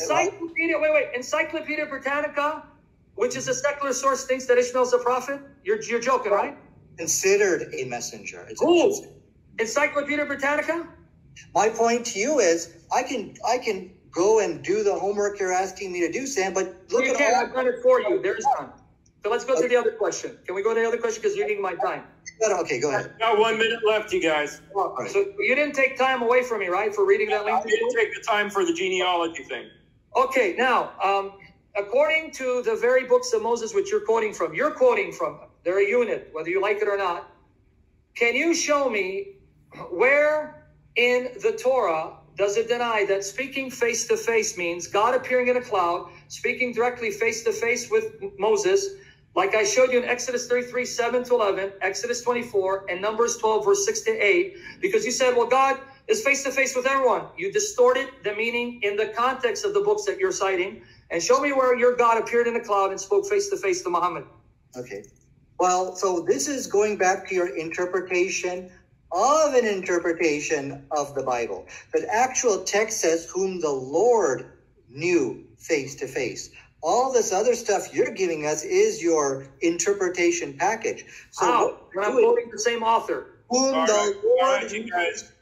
Encyclopedia Britannica, which is a secular source, thinks that Ishmael's a prophet? You're joking, right? Considered a messenger. Who? Encyclopedia Britannica? My point to you is, I can go and do the homework you're asking me to do, Sam, but look at all... I've done it for you. There's none. So let's go to the other question. Can we go to the other question? Because you're eating my time. Okay, go ahead. Got 1 minute left, you guys. Right. So you didn't take time away from me, right, for reading that link? I didn't take the time for the genealogy thing. Okay, now, according to the very books of Moses, which you're quoting from, they're a unit, whether you like it or not. Can you show me where in the Torah does it deny that speaking face-to-face means God appearing in a cloud, speaking directly face-to-face with Moses, like I showed you in Exodus 33, 7-11, Exodus 24, and Numbers 12, verse 6-8, because you said, well, God is face-to-face with everyone. You distorted the meaning in the context of the books that you're citing, and show me where your God appeared in a cloud and spoke face-to-face to Muhammad. Okay. Well, so this is going back to your interpretation of an interpretation of the Bible. The actual text says, whom the Lord knew face to face. All this other stuff you're giving us is your interpretation package. So when I'm quoting the same author. Whom the Lord you guys.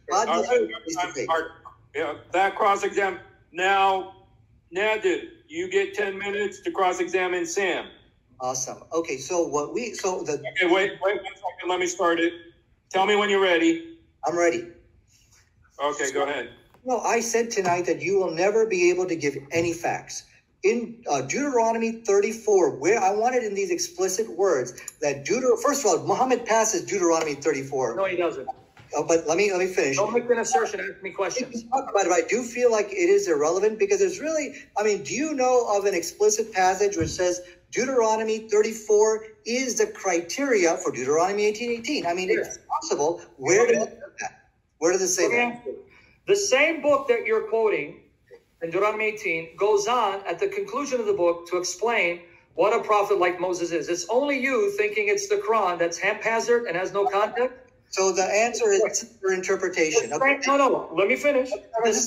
knew. That cross-exam. Now, Nadir, you get 10 minutes to cross-examine Sam. Awesome. Okay, so Okay, wait 1 second. Let me start it. Tell me when you're ready. I'm ready. Okay, go ahead. Well, I said tonight that you will never be able to give any facts. In Deuteronomy 34, where I wanted in these explicit words that first of all, Muhammad passes Deuteronomy 34. No, he doesn't. But let me finish. Don't make an assertion. Ask me questions. Talk about it. I do feel like it is irrelevant because there's really, do you know of an explicit passage which says Deuteronomy 34 is the criteria for Deuteronomy 18:18? It's possible. Where does it say that? The same book that you're quoting in Deuteronomy 18 goes on at the conclusion of the book to explain what a prophet like Moses is. It's only you thinking it's the Quran that's haphazard and has no context. So the answer is your interpretation. Okay. No. Let me finish. That's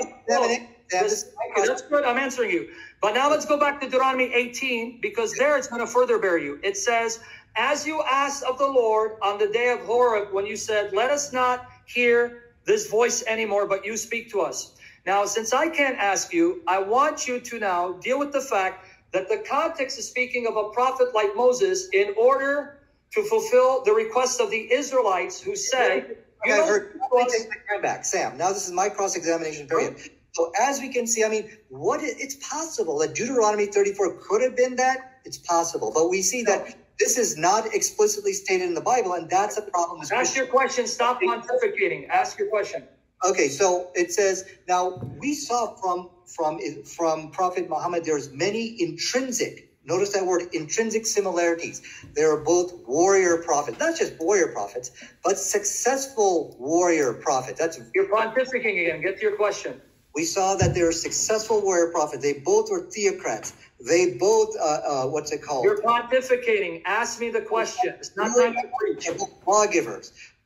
good. I'm answering you. But now let's go back to Deuteronomy 18, because there it's going to further bear you. It says, as you asked of the Lord on the day of Horeb, when you said, let us not hear this voice anymore, but you speak to us. Now, since I can't ask you, I want you to now deal with the fact that the context is speaking of a prophet like Moses in order to fulfill the request of the Israelites who say, back, Sam. Now this is my cross-examination period. So as we can see, it's possible that Deuteronomy 34 could have been that. It's possible. But we see that this is not explicitly stated in the Bible, and that's a problem. Ask your question. Stop pontificating. Ask your question. Okay, so it says, now we saw from Prophet Muhammad, there's many intrinsic, notice that word, intrinsic similarities. They are both warrior prophets, not just warrior prophets, but successful warrior prophets. You're pontificating again. Get to your question. We saw that they were successful warrior prophets. They both were theocrats. They both, what's it called? You're pontificating. Ask me the question. It's not time to preach. Lawgivers.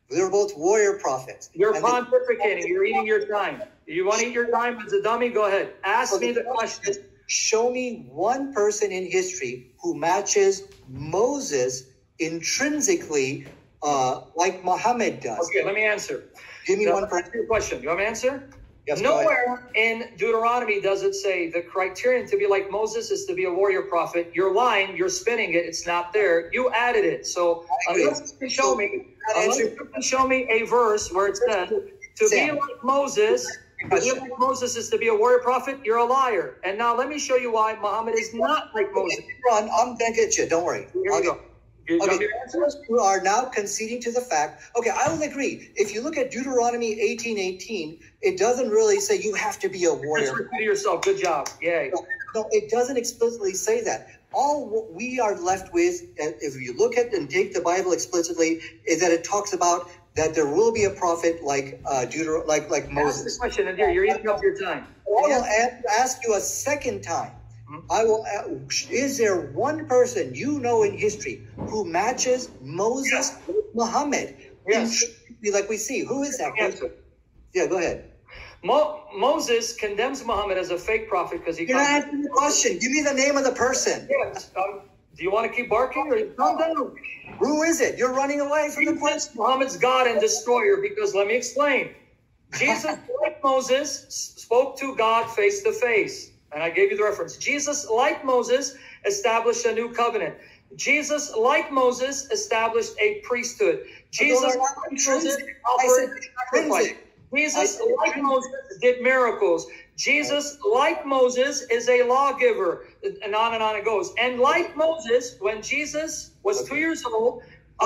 They're both warrior prophets. You're pontificating. You're eating your time. You want to eat your time as a dummy? Go ahead. Ask me the question. Show me one person in history who matches Moses intrinsically like Mohammed does. Okay, let me answer. Give me one person. Your question. You want me to answer? Yes, nowhere in Deuteronomy does it say the criterion to be like Moses is to be a warrior prophet. You're lying. You're spinning it. It's not there. You added it. So unless you can show me a verse where it says to be like Moses, is to be a warrior prophet, you're a liar. And now let me show you why Muhammad is not like Moses. Run, I'm going to get you. Don't worry. Here you go. You are now conceding to the fact. Okay, I will agree. If you look at Deuteronomy 18:18, it doesn't really say you have to be a warrior. Just repeat yourself. Good job. Yay. No, it doesn't explicitly say that. All we are left with, if you look at and take the Bible explicitly, is that it talks about that there will be a prophet like Moses. Ask the question, Nadir. You're eating up your time. I will ask you a second time. I will. Is there one person you know in history who matches Moses with Muhammad? Yes. Like we see. Who is that person? Yeah, go ahead. Moses condemns Muhammad as a fake prophet because he. You're not answering the question. Give me the name of the person. Yes. Do you want to keep barking or calm down? Who is it? You're running away from the question. Muhammad's God and destroyer. Because let me explain. Jesus, like Moses, spoke to God face to face. And I gave you the reference. Jesus, like Moses, established a new covenant. Jesus, like Moses, established a priesthood. Jesus, like Moses, offered sacrifice. Jesus, like Moses, did miracles. Jesus, like Moses, is a lawgiver. And on it goes. And like Moses, when Jesus was 2 years old,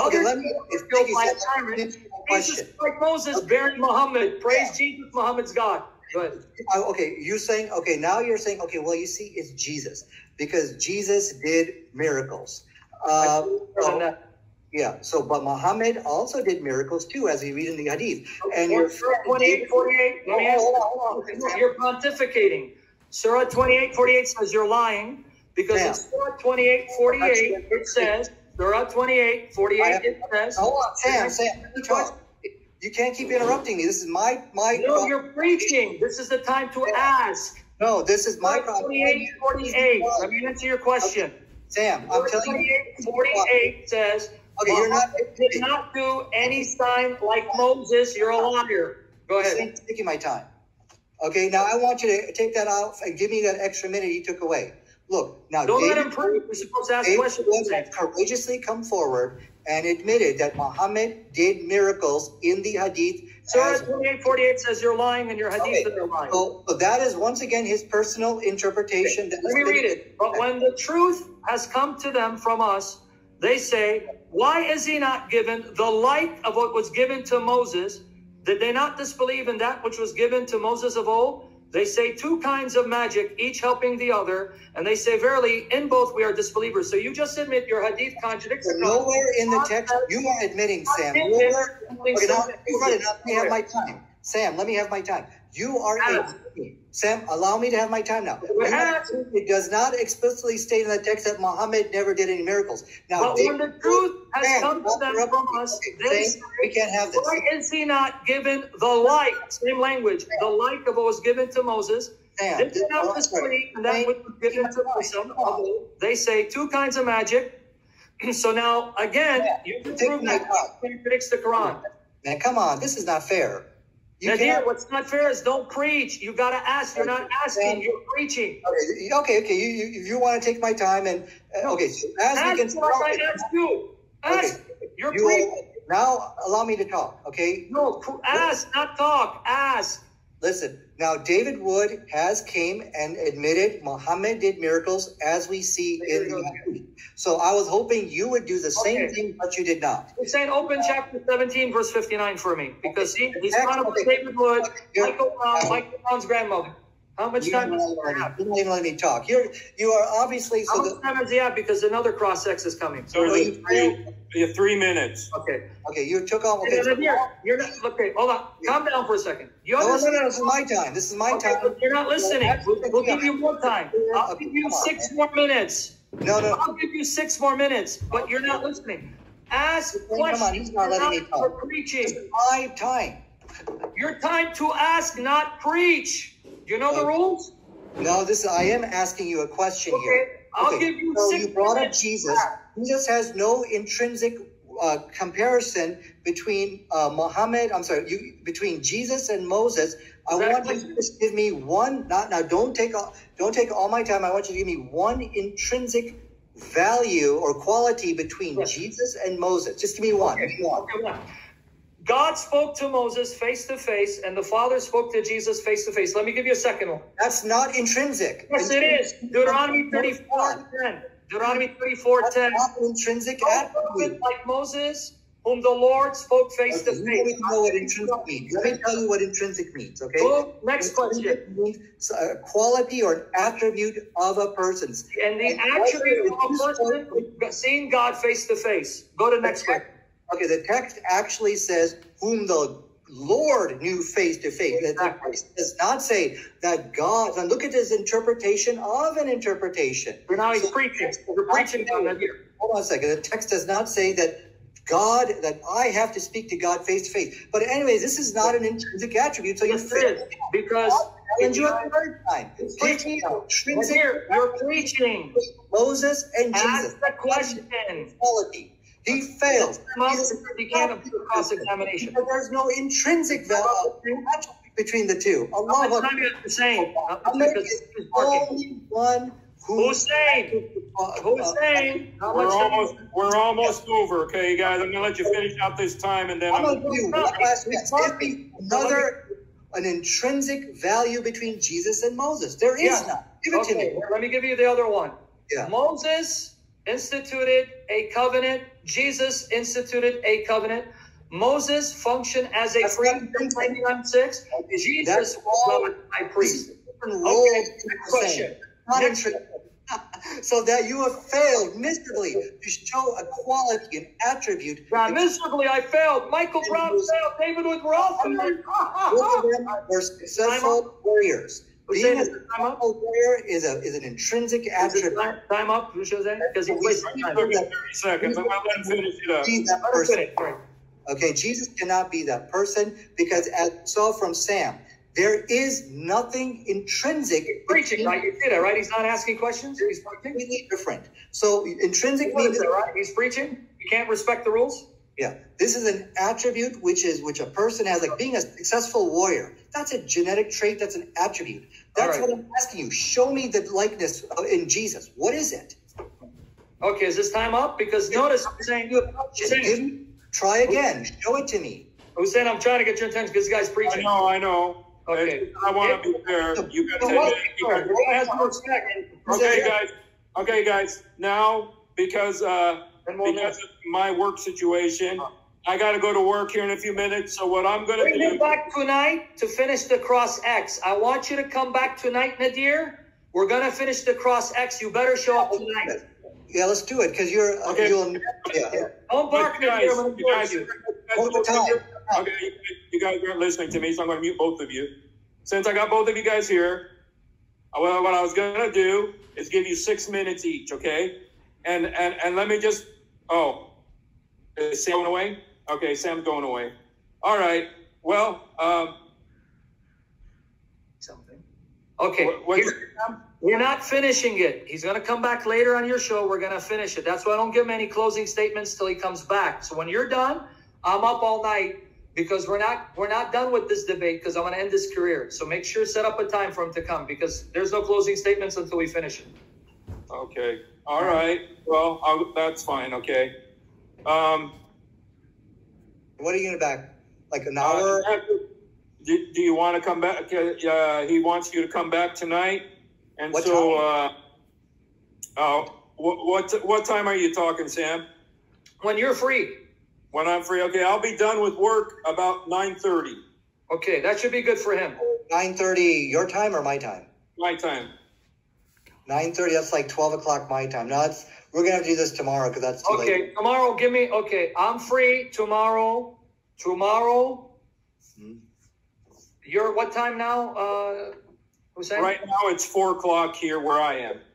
Jesus, like Moses, buried Muhammad. Praise Jesus, Muhammad's God. Good. Okay, now you're saying, okay, well, you see, it's Jesus. Because Jesus did miracles. But Muhammad also did miracles too, as we read in the Hadith. And Surah 28:48. You're pontificating. Surah 28:48 says you're lying because in Surah 28:48 it says, Surah 28:48 it says. Hold on, Sam, let me talk. You can't keep interrupting me. This is my. No, you're preaching. This is the time to ask. No, this is my problem. 28:48. Let me answer your question. Sam, I'm telling you. 28:48 says. Okay, you're not. Did not do any sign like Moses. You're a liar. Go ahead. I'm taking my time. Okay, now I want you to take that off and give me that extra minute you took away. Look, now don't let him prove. You're supposed to ask questions. Courageously come forward and admitted that Muhammad did miracles in the Hadith. Surah 28:48 says you're lying, and your Hadith are lying. So that is once again his personal interpretation. Okay. Let me read it. But when the truth has come to them from us, they say, why is he not given the like of what was given to Moses? Did they not disbelieve in that which was given to Moses of old? They say two kinds of magic, each helping the other. And they say, verily, in both we are disbelievers. So you just admit your Hadith contradicts. Nowhere in the text, you are admitting, Sam. Let me have my time. Sam, let me have my time. You are admitting. Sam, allow me to have my time now. It does not explicitly state in the text that Muhammad never did any miracles. Now, but when the truth has come to them from us, they say, we can't have this. Why is he not given the like, same language, the like of what was given to Moses? They did not disbelieve in that which was given to Moses. They say two kinds of magic. So now, again, you can prove that contradicts the Quran. Man, come on. This is not fair. Nadir, what's not fair is don't preach. You got to ask. You're not asking. You're preaching. Okay. You want to take my time and okay. So ask you. Ask. You're preaching. Now allow me to talk. Okay. No, ask, not talk. Ask. Listen. Now David Wood came and admitted Muhammad did miracles as we see in the Hadith. So I was hoping you would do the same thing, but you did not. You're saying open chapter 17, verse 59 for me. Because he's one of David Wood, Michael Brown's grandmother. How much time does he have? You don't even let me talk. You are obviously... How much time does he have? Because another cross-sex is coming. So you have 3 minutes. Okay, you took off... You're not... Okay, hold on. Calm down for a second. No, this is my time. This is my time. But you're not listening. We'll give you more time. I'll give you 6 more minutes. No. I'll give you 6 more minutes, but you're not listening. ask Come on, questions. he's not letting me Not for talk. preaching. It's my time. Your time to ask, not preach. You know the rules? No, I am asking you a question Okay, here. I'll give you So 6 you brought up minutes. Jesus. Jesus has no intrinsic comparison between between Jesus and Moses. I want you to just give me one. Don't take all my time. I want you to give me one intrinsic value or quality between Jesus and Moses. Just give me one. Okay, one. God spoke to Moses face to face, and the Father spoke to Jesus face to face. Let me give you a second one. That's not intrinsic. Yes, it is. Deuteronomy 34:10. Deuteronomy 34:10. That's not intrinsic attribute. Like Moses, whom the Lord spoke face to face. Let me know what intrinsic means. Let me tell you what intrinsic means, okay? Well, next question. Means a quality or an attribute of a person's. And the attribute of a person, seeing God face to face. Go to the next question. Okay, the text actually says, whom the Lord knew face to face. Exactly. It does not say that God. And look at his interpretation of an interpretation. So now he's preaching. We're preaching on that here. Hold on a second. The text does not say that I have to speak to God face to face. But anyways, this is not an intrinsic attribute. So Yes, it is. Because and you have the third time. preaching. Here, you're preaching. Moses and Jesus. Ask the question. Quality. He failed. He can't have cross-examination. There's no intrinsic value between the two. How much time you have to say? Only one who. Hussein. Hussein. We're almost over, okay, you guys. I'm gonna let you finish out this time, and then I'm gonna give you one last chance. Give me an intrinsic value between Jesus and Moses. There is none. Give it to me. Let me give you the other one. Yeah. Moses instituted a covenant. Jesus instituted a covenant. Moses functioned as a priest in 6. Jesus was a high priest. Question. So that you have failed miserably to show a quality, an attribute. Miserably, I failed. Michael Brown failed. David Wood, we're all failed. Both of them were successful warriors. Being a successful warrior is an intrinsic attribute. Time up, Jose, because he wasted time. 30 seconds. I'm going to let him finish it up. Be that person. Okay, Jesus cannot be that person because, as we saw from Sam, there is nothing intrinsic. Preaching, right? You see that, right? He's not asking questions. He's preaching. Completely different. So intrinsic means means that, right? He's preaching. You can't respect the rules. Yeah, this is an attribute which a person has, like being a successful warrior. That's a genetic trait. That's an attribute. That's what I'm asking you. Show me the likeness in Jesus. What is it? Okay, is this time up? Because notice I'm saying try again. Show it to me. Hussein, I'm trying to get your attention because this guy's preaching. I know. Okay. I want to be fair. You got 10 minutes. Okay, guys. Now, because of my work situation, I got to go to work here in a few minutes. So what I'm going to do... Bring me back tonight to finish the cross X. I want you to come back tonight, Nadir. We're going to finish the cross X. You better show up tonight. Yeah, let's do it because you're... Okay. Don't bark, Nadir. You guys aren't listening to me, so I'm going to mute both of you. Since I got both of you guys here, what I was going to do is give you 6 minutes each, okay? And let me just... Oh, is Sam going away? Okay, Sam's going away. All right. Well, something. Okay. We're not finishing it. He's going to come back later on your show. We're going to finish it. That's why I don't give him any closing statements till he comes back. So when you're done, I'm up all night because we're not done with this debate because I'm going to end his career. So make sure set up a time for him to come because there's no closing statements until we finish it. Okay. All right. Well, that's fine. Okay. What are you going to back? Like an hour? Do you want to come back? He wants you to come back tonight. And what so, what time are you talking, Sam? When you're free. When I'm free. Okay. I'll be done with work about 9:30. Okay. That should be good for him. 9:30 your time or my time? My time. 9:30. That's like 12 o'clock my time. No, we're going to have to do this tomorrow because that's too late. Okay. Tomorrow, I'm free tomorrow. You're what time now, Hussein? Right now it's 4 o'clock here where I am.